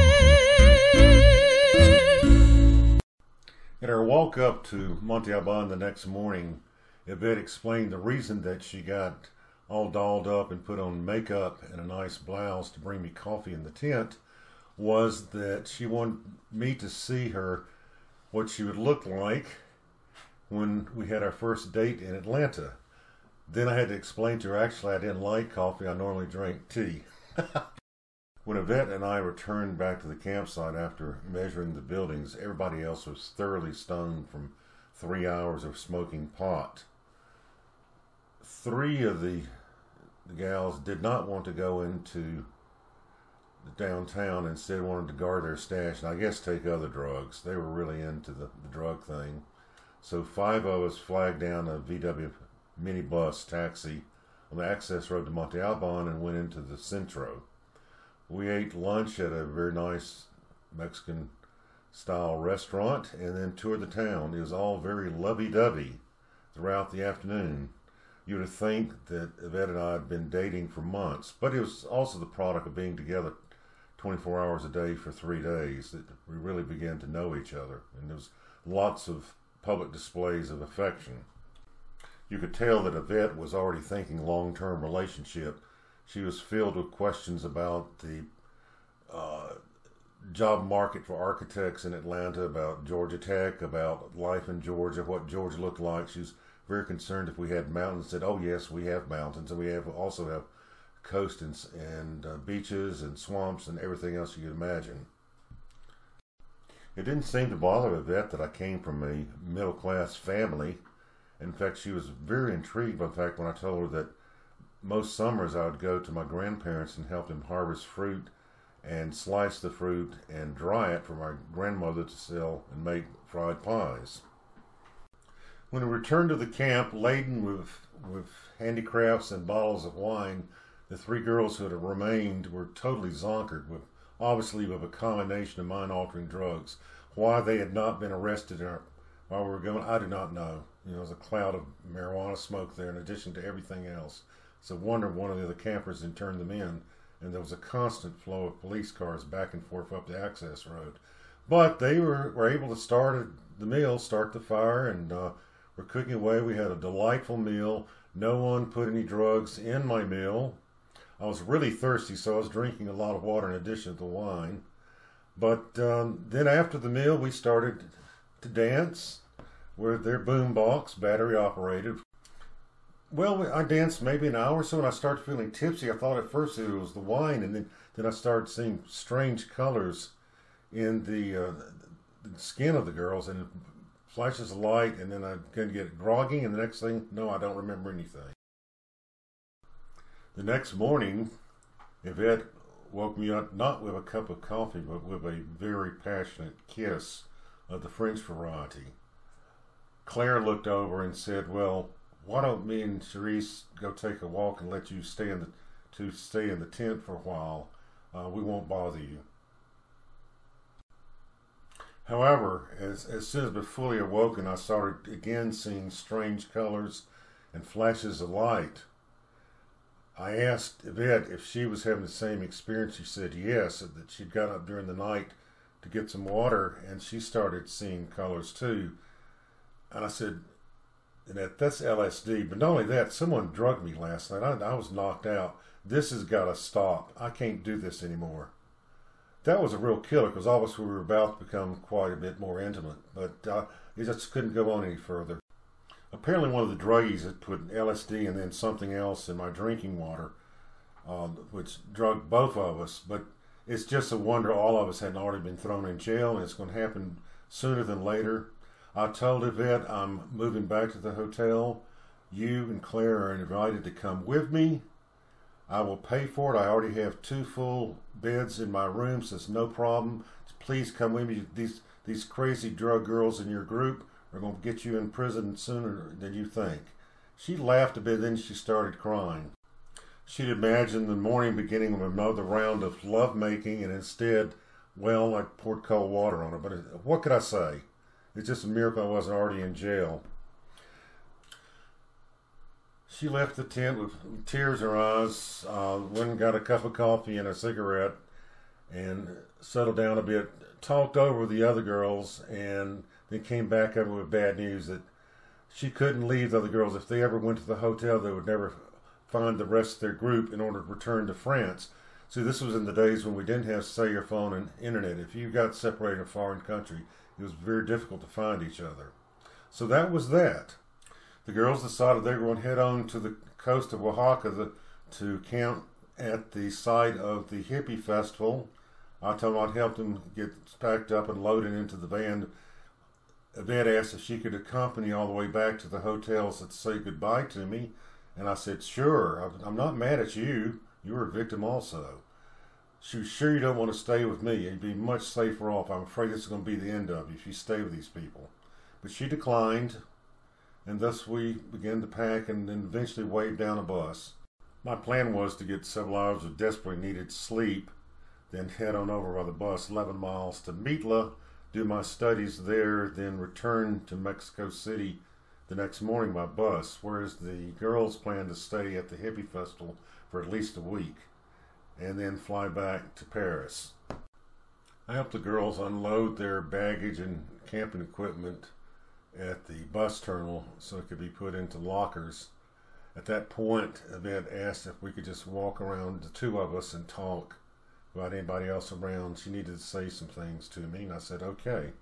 A: In our walk up to Monte Alban the next morning, Yvette explained the reason that she got all dolled up and put on makeup and a nice blouse to bring me coffee in the tent was that she wanted me to see her, what she would look like when we had our first date in Atlanta. Then I had to explain to her, actually, I didn't like coffee. I normally drank tea. When Yvette and I returned back to the campsite after measuring the buildings, everybody else was thoroughly stoned from three hours of smoking pot. Three of the, the gals did not want to go into the downtown, instead wanted to guard their stash and I guess take other drugs. They were really into the, the drug thing. So five of us flagged down a V W minibus taxi on the access road to Monte Alban and went into the Centro. We ate lunch at a very nice Mexican style restaurant and then toured the town. It was all very lovey-dovey throughout the afternoon. You would think that Yvette and I had been dating for months, but it was also the product of being together twenty-four hours a day for three days that we really began to know each other, and there was lots of public displays of affection. You could tell that Yvette was already thinking long-term relationship. She was filled with questions about the uh, job market for architects in Atlanta, about Georgia Tech, about life in Georgia, what Georgia looked like. She was very concerned if we had mountains. Said, "Oh yes, we have mountains, and we have also have coast and, and uh, beaches and swamps and everything else you could imagine." It didn't seem to bother Yvette that I came from a middle-class family. In fact, she was very intrigued by the fact when I told her that most summers I would go to my grandparents and help them harvest fruit and slice the fruit and dry it for my grandmother to sell and make fried pies. When we returned to the camp, laden with, with handicrafts and bottles of wine, the three girls who had remained were totally zonkered, with obviously with a combination of mind-altering drugs. Why they had not been arrested in our, while we were going, I do not know. You know, there was a cloud of marijuana smoke there in addition to everything else. It's a wonder one of the other campers had turned them in, and there was a constant flow of police cars back and forth up the access road. But they were, were able to start the mill, start the fire, and uh, We're cooking away. We had a delightful meal. No one put any drugs in my meal. I was really thirsty, so I was drinking a lot of water in addition to the wine. But um, then after the meal, we started to dance with their boombox, battery operated. Well, I danced maybe an hour or so, and I started feeling tipsy. I thought at first it was the wine, and then, then I started seeing strange colors in the, uh, the skin of the girls, and flashes of light, and then I'm going to get groggy, and the next thing, no, I don't remember anything. The next morning, Yvette woke me up not with a cup of coffee, but with a very passionate kiss of the French variety. Claire looked over and said, well, why don't me and Cherise go take a walk and let you stay in the, to stay in the tent for a while? Uh, we won't bother you. However, as, as soon as I was fully awoken, I started again seeing strange colors and flashes of light. I asked Yvette if she was having the same experience. She said yes, that she'd got up during the night to get some water, and she started seeing colors too. And I said, that, that's L S D. But not only that, someone drugged me last night. I, I was knocked out. This has got to stop. I can't do this anymore. That was a real killer, because all of us we were about to become quite a bit more intimate, but uh, it just couldn't go on any further. Apparently one of the druggies had put L S D and then something else in my drinking water, uh, which drugged both of us, but it's just a wonder all of us hadn't already been thrown in jail, and it's going to happen sooner than later. I told Yvette I'm moving back to the hotel. You and Claire are invited to come with me. I will pay for it. I already have two full beds in my room, so it's no problem. Please come with me. These these crazy drug girls in your group are going to get you in prison sooner than you think. She laughed a bit, then she started crying. She'd imagined the morning beginning of another round of lovemaking, and instead, well, I poured cold water on her. But what could I say? It's just a miracle I wasn't already in jail. She left the tent with tears in her eyes, uh, went and got a cup of coffee and a cigarette, and settled down a bit, talked over with the other girls, and then came back over with bad news that she couldn't leave the other girls. If they ever went to the hotel, they would never find the rest of their group in order to return to France. See, this was in the days when we didn't have cellular phone and internet. If you got separated in a foreign country, it was very difficult to find each other. So that was that. The girls decided they were going to head on to the coast of Oaxaca the, to camp at the site of the hippie festival. I told them I'd help them get packed up and loaded into the van. Yvette asked if she could accompany all the way back to the hotels to say goodbye to me. And I said, sure, I'm not mad at you. You were a victim also. She was sure you don't want to stay with me. You'd be much safer off. I'm afraid this is going to be the end of you if you stay with these people. But she declined. And thus we began to pack and then eventually waved down a bus. My plan was to get several hours of desperately needed sleep, then head on over by the bus eleven miles to Mitla, do my studies there, then return to Mexico City the next morning by bus, whereas the girls planned to stay at the hippie festival for at least a week, and then fly back to Paris. I helped the girls unload their baggage and camping equipment at the bus terminal so it could be put into lockers. At that point, Yvette asked if we could just walk around, the two of us, and talk about anybody else around. She needed to say some things to me, and I said, okay.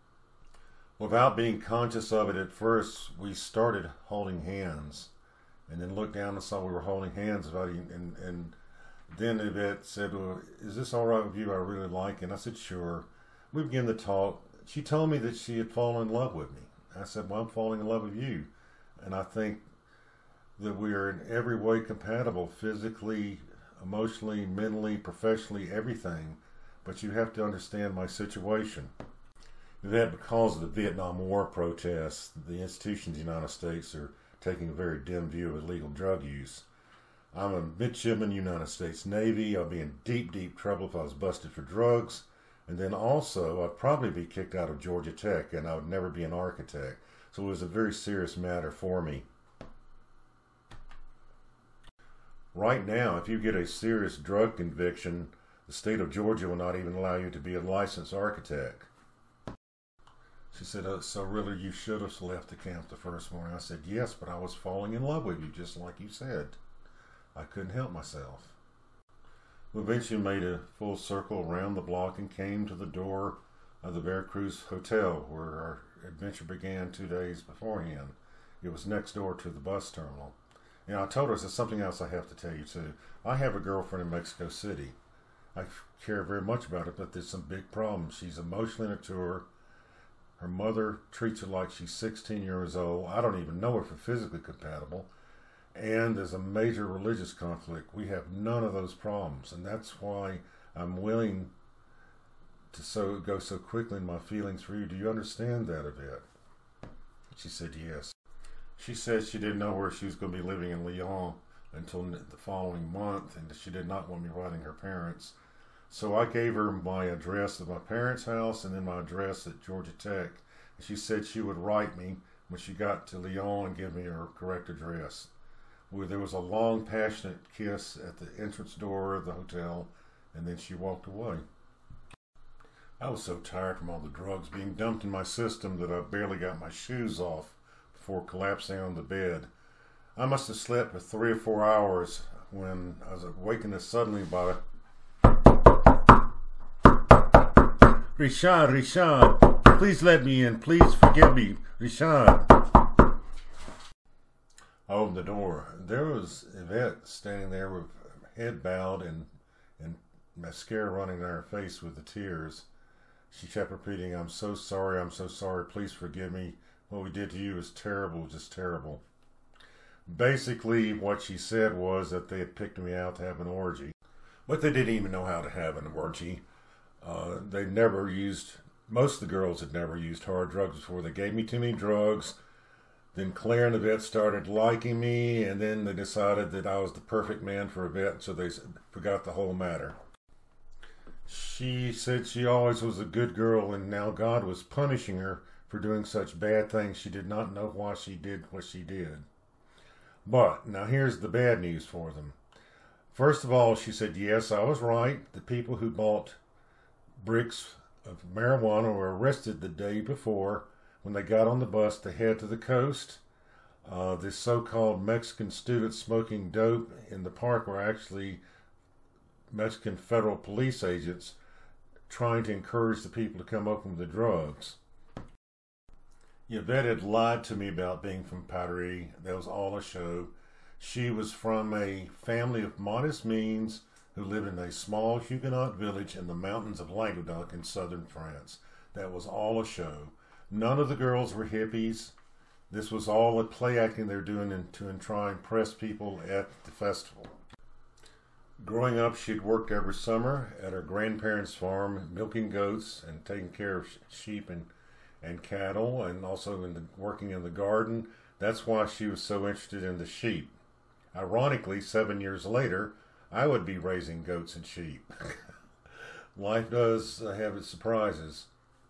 A: Without being conscious of it at first, we started holding hands, and then looked down and saw we were holding hands, and, and then Yvette said, well, is this all right with you? I really like it. And I said, sure. We began to talk. She told me that she had fallen in love with me. I said, well, I'm falling in love with you. And I think that we are in every way compatible, physically, emotionally, mentally, professionally, everything. But you have to understand my situation. That because of the Vietnam War protests, the institutions of the United States are taking a very dim view of illegal drug use. I'm a midshipman, United States Navy. I'll be in deep, deep trouble if I was busted for drugs. And then also, I'd probably be kicked out of Georgia Tech, and I would never be an architect. So it was a very serious matter for me. Right now, if you get a serious drug conviction, the state of Georgia will not even allow you to be a licensed architect. She said, oh, so really you should have left the camp the first morning. I said, yes, but I was falling in love with you, just like you said. I couldn't help myself. We eventually made a full circle around the block and came to the door of the Veracruz Hotel, where our adventure began two days beforehand. It was next door to the bus terminal. And I told her, there's something else I have to tell you too. I have a girlfriend in Mexico City. I care very much about it, but there's some big problems. She's emotionally immature. Her mother treats her like she's sixteen years old. I don't even know if we're physically compatible. And there's a major religious conflict. We have none of those problems, and that's why I'm willing to so go so quickly in my feelings for you. Do you understand that a bit? She said yes. She said she didn't know where she was going to be living in Lyon until the following month, and she did not want me writing her parents. So I gave her my address of my parents' house and then my address at Georgia Tech. And she said she would write me when she got to Lyon and give me her correct address. Well, there was a long, passionate kiss at the entrance door of the hotel, and then she walked away. I was so tired from all the drugs being dumped in my system that I barely got my shoes off before collapsing on the bed. I must have slept for three or four hours when I was awakened suddenly by Richard, Richard, please let me in. Please forgive me, Richard. I opened the door. There was Yvette standing there with head bowed and, and mascara running down her face with the tears. She kept repeating, I'm so sorry, I'm so sorry, please forgive me. What we did to you is terrible, just terrible. Basically, what she said was that they had picked me out to have an orgy. But they didn't even know how to have an orgy. Uh, they never used, most of the girls had never used hard drugs before. They gave me too many drugs. Then Claire and Yvette started liking me, and then they decided that I was the perfect man for Yvette, so they forgot the whole matter. She said she always was a good girl, and now God was punishing her for doing such bad things. She did not know why she did what she did. But now here's the bad news for them. First of all, she said, yes, I was right. The people who bought bricks of marijuana were arrested the day before when they got on the bus to head to the coast. Uh, the so-called Mexican students smoking dope in the park were actually Mexican federal police agents trying to encourage the people to come up with the drugs. Yvette had lied to me about being from Paris. That was all a show. She was from a family of modest means who lived in a small Huguenot village in the mountains of Languedoc in southern France. That was all a show. None of the girls were hippies. This was all a play acting they're doing in, to try and impress people at the festival. Growing up, she'd worked every summer at her grandparents' farm, milking goats and taking care of sheep and, and cattle, and also in the, working in the garden. That's why she was so interested in the sheep. Ironically, seven years later, I would be raising goats and sheep. Life does uh, have its surprises.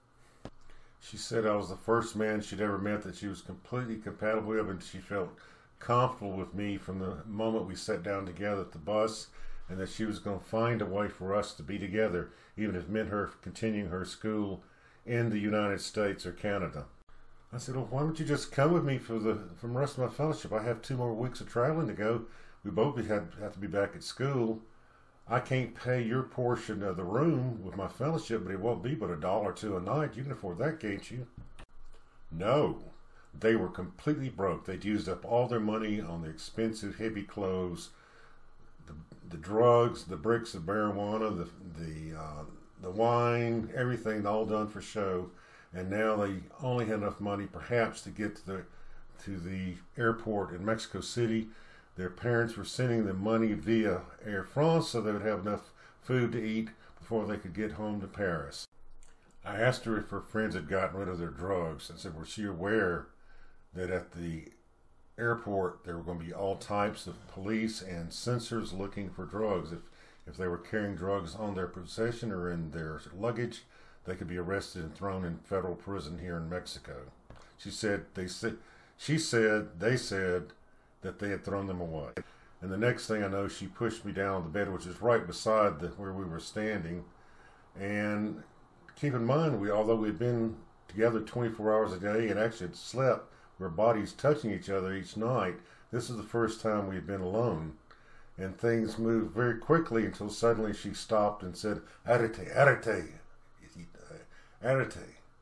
A: She said I was the first man she'd ever met that she was completely compatible with, and she felt comfortable with me from the moment we sat down together at the bus, and that she was going to find a way for us to be together, even if it meant her continuing her school in the United States or Canada. I said, well, why don't you just come with me for the, for the rest of my fellowship? I have two more weeks of traveling to go. We both have, have to be back at school. I can't pay your portion of the room with my fellowship, but it won't be but a dollar or two a night. You can afford that, can't you? No. They were completely broke. They'd used up all their money on the expensive hippie clothes, the, the drugs, the bricks of marijuana, the, the, uh, the wine, everything all done for show. And now they only had enough money perhaps to get to the, to the airport in Mexico City. Their parents were sending them money via Air France so they would have enough food to eat before they could get home to Paris. I asked her if her friends had gotten rid of their drugs and said, was she aware that at the airport there were going to be all types of police and censors looking for drugs. If, if they were carrying drugs on their possession or in their luggage, they could be arrested and thrown in federal prison here in Mexico. She said, they said, she said, they said, that they had thrown them away. And the next thing I know, she pushed me down on the bed, which is right beside the, where we were standing. And keep in mind, we although we'd been together twenty-four hours a day and actually had slept with our bodies touching each other each night. This is the first time we'd been alone. And things moved very quickly until suddenly she stopped and said, "Arrete, arrete, arrete.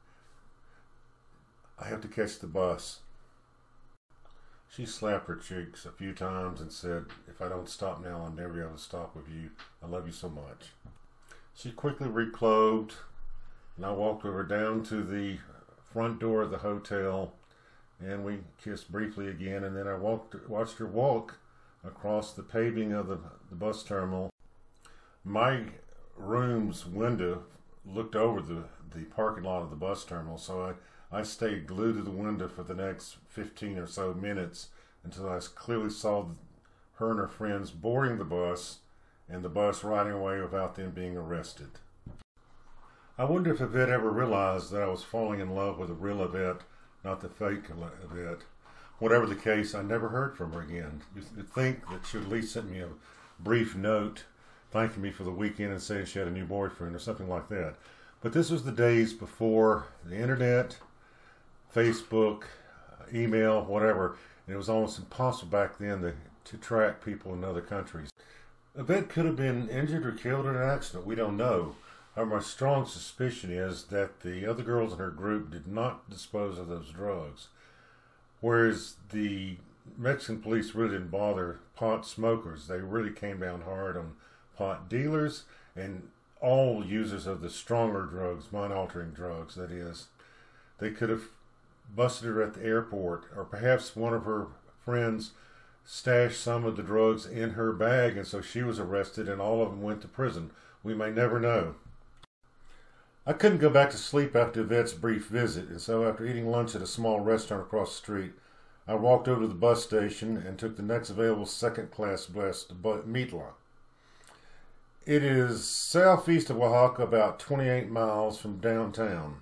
A: I have to catch the bus." She slapped her cheeks a few times and said, "If I don't stop now, I'll never be able to stop with you. I love you so much." She quickly reclothed, and I walked with her down to the front door of the hotel, and we kissed briefly again, and then I walked, watched her walk across the paving of the, the bus terminal. My room's window looked over the, the parking lot of the bus terminal, so I I stayed glued to the window for the next fifteen or so minutes until I clearly saw her and her friends boarding the bus and the bus riding away without them being arrested. I wonder if Yvette ever realized that I was falling in love with the real Yvette, not the fake Yvette. Whatever the case, I never heard from her again. You'd think that she would at least send me a brief note thanking me for the weekend and saying she had a new boyfriend or something like that. But this was the days before the internet, Facebook, email, whatever, and it was almost impossible back then to, to track people in other countries. Yvette could have been injured or killed in an accident. We don't know. However, my strong suspicion is that the other girls in her group did not dispose of those drugs, whereas the Mexican police really didn't bother pot smokers. They really came down hard on pot dealers and all users of the stronger drugs, mind-altering drugs, that is. They could have busted her at the airport, or perhaps one of her friends stashed some of the drugs in her bag, and so she was arrested and all of them went to prison. We may never know. I couldn't go back to sleep after Yvette's brief visit, and so after eating lunch at a small restaurant across the street, I walked over to the bus station and took the next available second-class bus to Mitla. It is southeast of Oaxaca, about twenty-eight miles from downtown.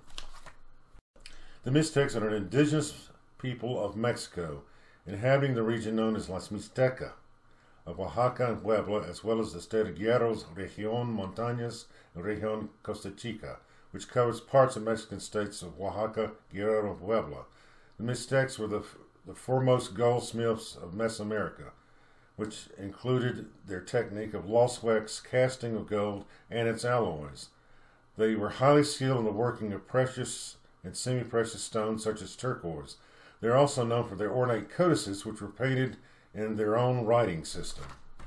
A: The Mixtecs are an indigenous people of Mexico, inhabiting the region known as Las Mixtecas of Oaxaca and Puebla, as well as the state of Guerrero's Región Montañas and Región Costa Chica, which covers parts of Mexican states of Oaxaca, Guerrero, and Puebla. The Mixtecs were the, the foremost goldsmiths of Mesoamerica, which included their technique of lost wax casting of gold and its alloys. They were highly skilled in the working of precious and semi-precious stones such as turquoise. They are also known for their ornate codices, which were painted in their own writing system.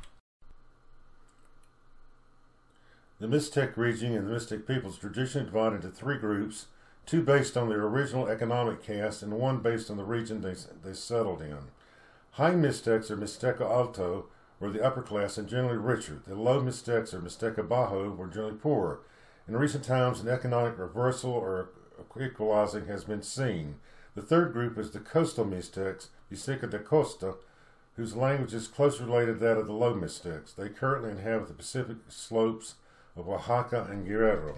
A: The Mixtec region and the Mixtec peoples traditionally divided into three groups, two based on their original economic caste and one based on the region they, they settled in. High Mixtecs, or Mixteca Alto, were the upper class and generally richer. The low Mixtecs, or Mixteca Bajo, were generally poorer. In recent times, an economic reversal or equalizing has been seen. The third group is the coastal Mixtecs, Mixteca de Costa, whose language is closely related to that of the low Mixtecs. They currently inhabit the Pacific slopes of Oaxaca and Guerrero.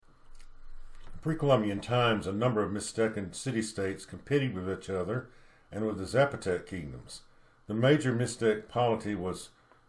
A: In pre-Columbian times, a number of Mixtecan city-states competed with each other and with the Zapotec kingdoms. The major Mixtec polity was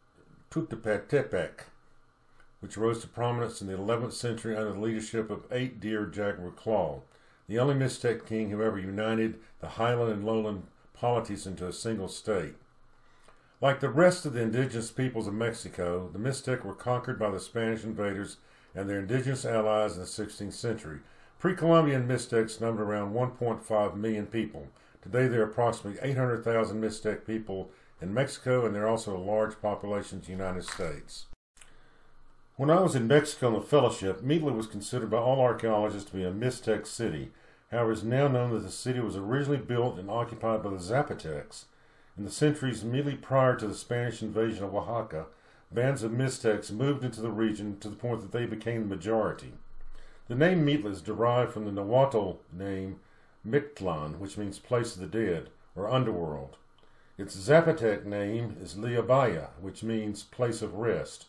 A: Tuxtepec, which rose to prominence in the eleventh century under the leadership of Eight Deer Jaguar Claw, the only Mixtec king who ever united the highland and lowland polities into a single state. Like the rest of the indigenous peoples of Mexico, the Mixtec were conquered by the Spanish invaders and their indigenous allies in the sixteenth century. Pre-Columbian Mixtecs numbered around one point five million people. Today there are approximately eight hundred thousand Mixtec people in Mexico, and there are also a large population in the United States. When I was in Mexico on the fellowship, Mitla was considered by all archaeologists to be a Mixtec city. However, it is now known that the city was originally built and occupied by the Zapotecs. In the centuries immediately prior to the Spanish invasion of Oaxaca, bands of Mixtecs moved into the region to the point that they became the majority. The name Mitla is derived from the Nahuatl name Mictlan, which means place of the dead, or underworld. Its Zapotec name is Liabaya, which means place of rest.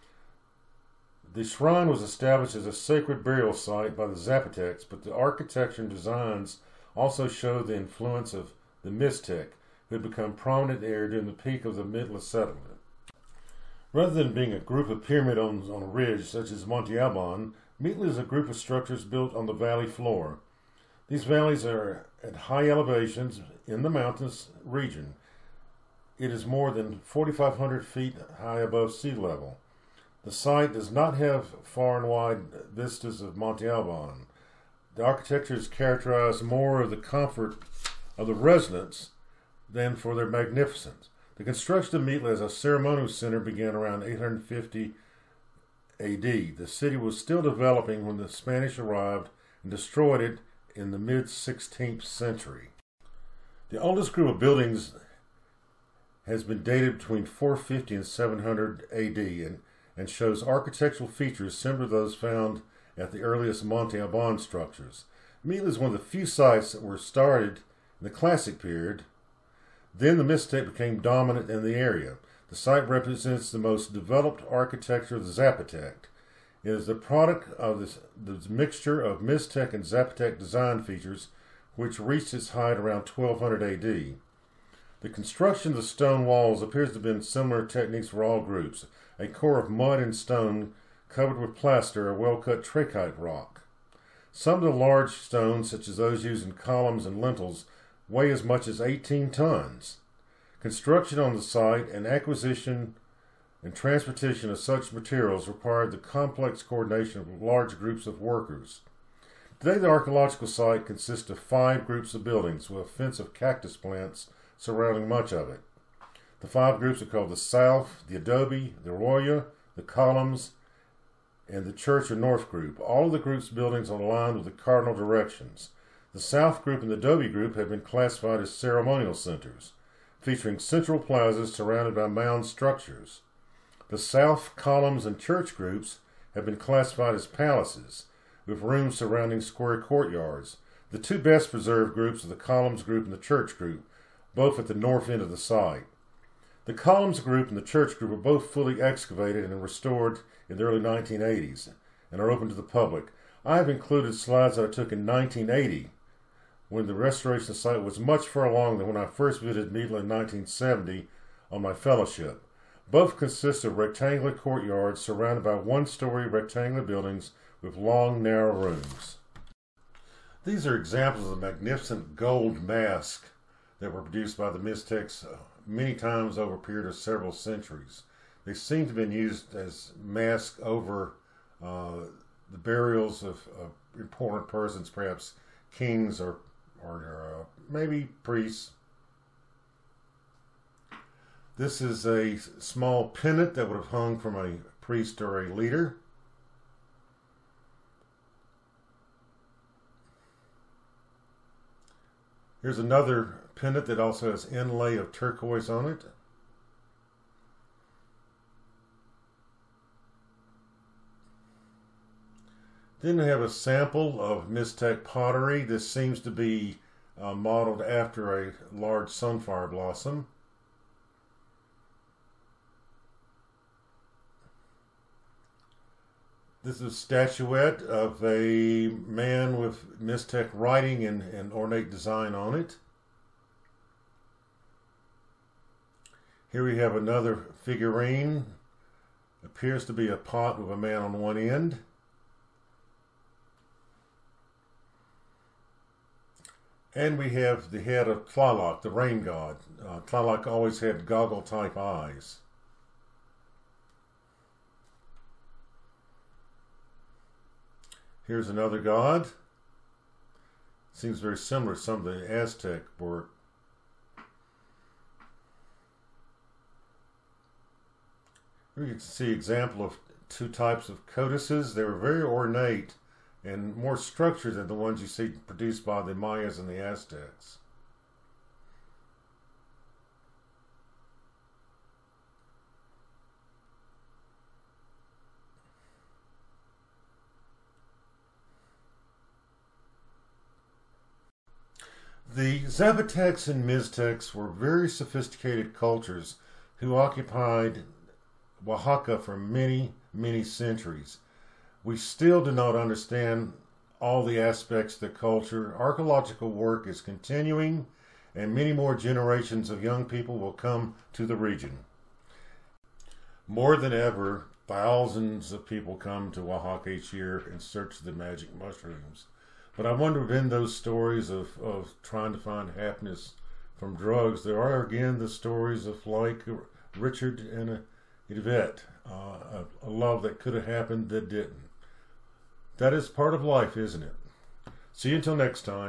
A: The shrine was established as a sacred burial site by the Zapotecs, but the architecture and designs also show the influence of the Mixtec, who had become prominent there during the peak of the Mitla settlement. Rather than being a group of pyramids on, on a ridge such as Monte Alban, Mitla is a group of structures built on the valley floor. These valleys are at high elevations in the mountainous region. It is more than forty-five hundred feet high above sea level. The site does not have far and wide vistas of Monte Alban. The architecture is characterized more of the comfort of the residents than for their magnificence. The construction of Mitla as a ceremonial center began around eight hundred fifty A D. The city was still developing when the Spanish arrived and destroyed it in the mid sixteenth century. The oldest group of buildings has been dated between four fifty and seven hundred A D and, and shows architectural features similar to those found at the earliest Monte Alban structures. Mitla is one of the few sites that were started in the Classic period. Then the Mixtec became dominant in the area. The site represents the most developed architecture of the Zapotec. It is the product of this, this mixture of Mixtec and Zapotec design features, which reached its height around twelve hundred A D. The construction of the stone walls appears to have been similar techniques for all groups. A core of mud and stone covered with plaster or well-cut trachyte rock. Some of the large stones, such as those used in columns and lintels, weigh as much as eighteen tons. Construction on the site and acquisition and transportation of such materials required the complex coordination of large groups of workers. Today the archaeological site consists of five groups of buildings with a fence of cactus plants surrounding much of it. The five groups are called the South, the Adobe, the Arroyo, the Columns, and the Church or North group. All of the group's buildings are aligned with the cardinal directions. The South group and the Adobe group have been classified as ceremonial centers, featuring central plazas surrounded by mound structures. The South, Columns, and Church groups have been classified as palaces, with rooms surrounding square courtyards. The two best preserved groups are the Columns group and the Church group, both at the north end of the site. The Columns group and the Church group are both fully excavated and restored in the early nineteen eighties and are open to the public. I have included slides that I took in nineteen eighty, when the restoration site was much further along than when I first visited Mitla in nineteen seventy on my fellowship. Both consist of rectangular courtyards surrounded by one-story rectangular buildings with long, narrow rooms. These are examples of the magnificent gold masks that were produced by the Mixtecs many times over a period of several centuries. They seem to have been used as masks over uh, the burials of, of important persons, perhaps kings or, or uh, maybe priests. This is a small pendant that would have hung from a priest or a leader. Here's another pendant that also has inlay of turquoise on it. Then we have a sample of Mixtec pottery. This seems to be uh, modeled after a large sunflower blossom. This is a statuette of a man with Mixtec writing and, and ornate design on it. Here we have another figurine. Appears to be a pot with a man on one end. And we have the head of Tlaloc, the rain god. Uh, Tlaloc always had goggle-type eyes. Here's another god. Seems very similar to some of the Aztec work. Here you can see an example of two types of codices. They were very ornate and more structured than the ones you see produced by the Mayas and the Aztecs. The Zapotecs and Mixtecs were very sophisticated cultures who occupied Oaxaca for many, many centuries. We still do not understand all the aspects of the culture. Archaeological work is continuing, and many more generations of young people will come to the region. More than ever, thousands of people come to Oaxaca each year in search of the magic mushrooms. But I wonder, in those stories of, of trying to find happiness from drugs, there are again the stories of like Richard and a Yvette, uh, a, a love that could have happened that didn't. That is part of life, isn't it? See you until next time.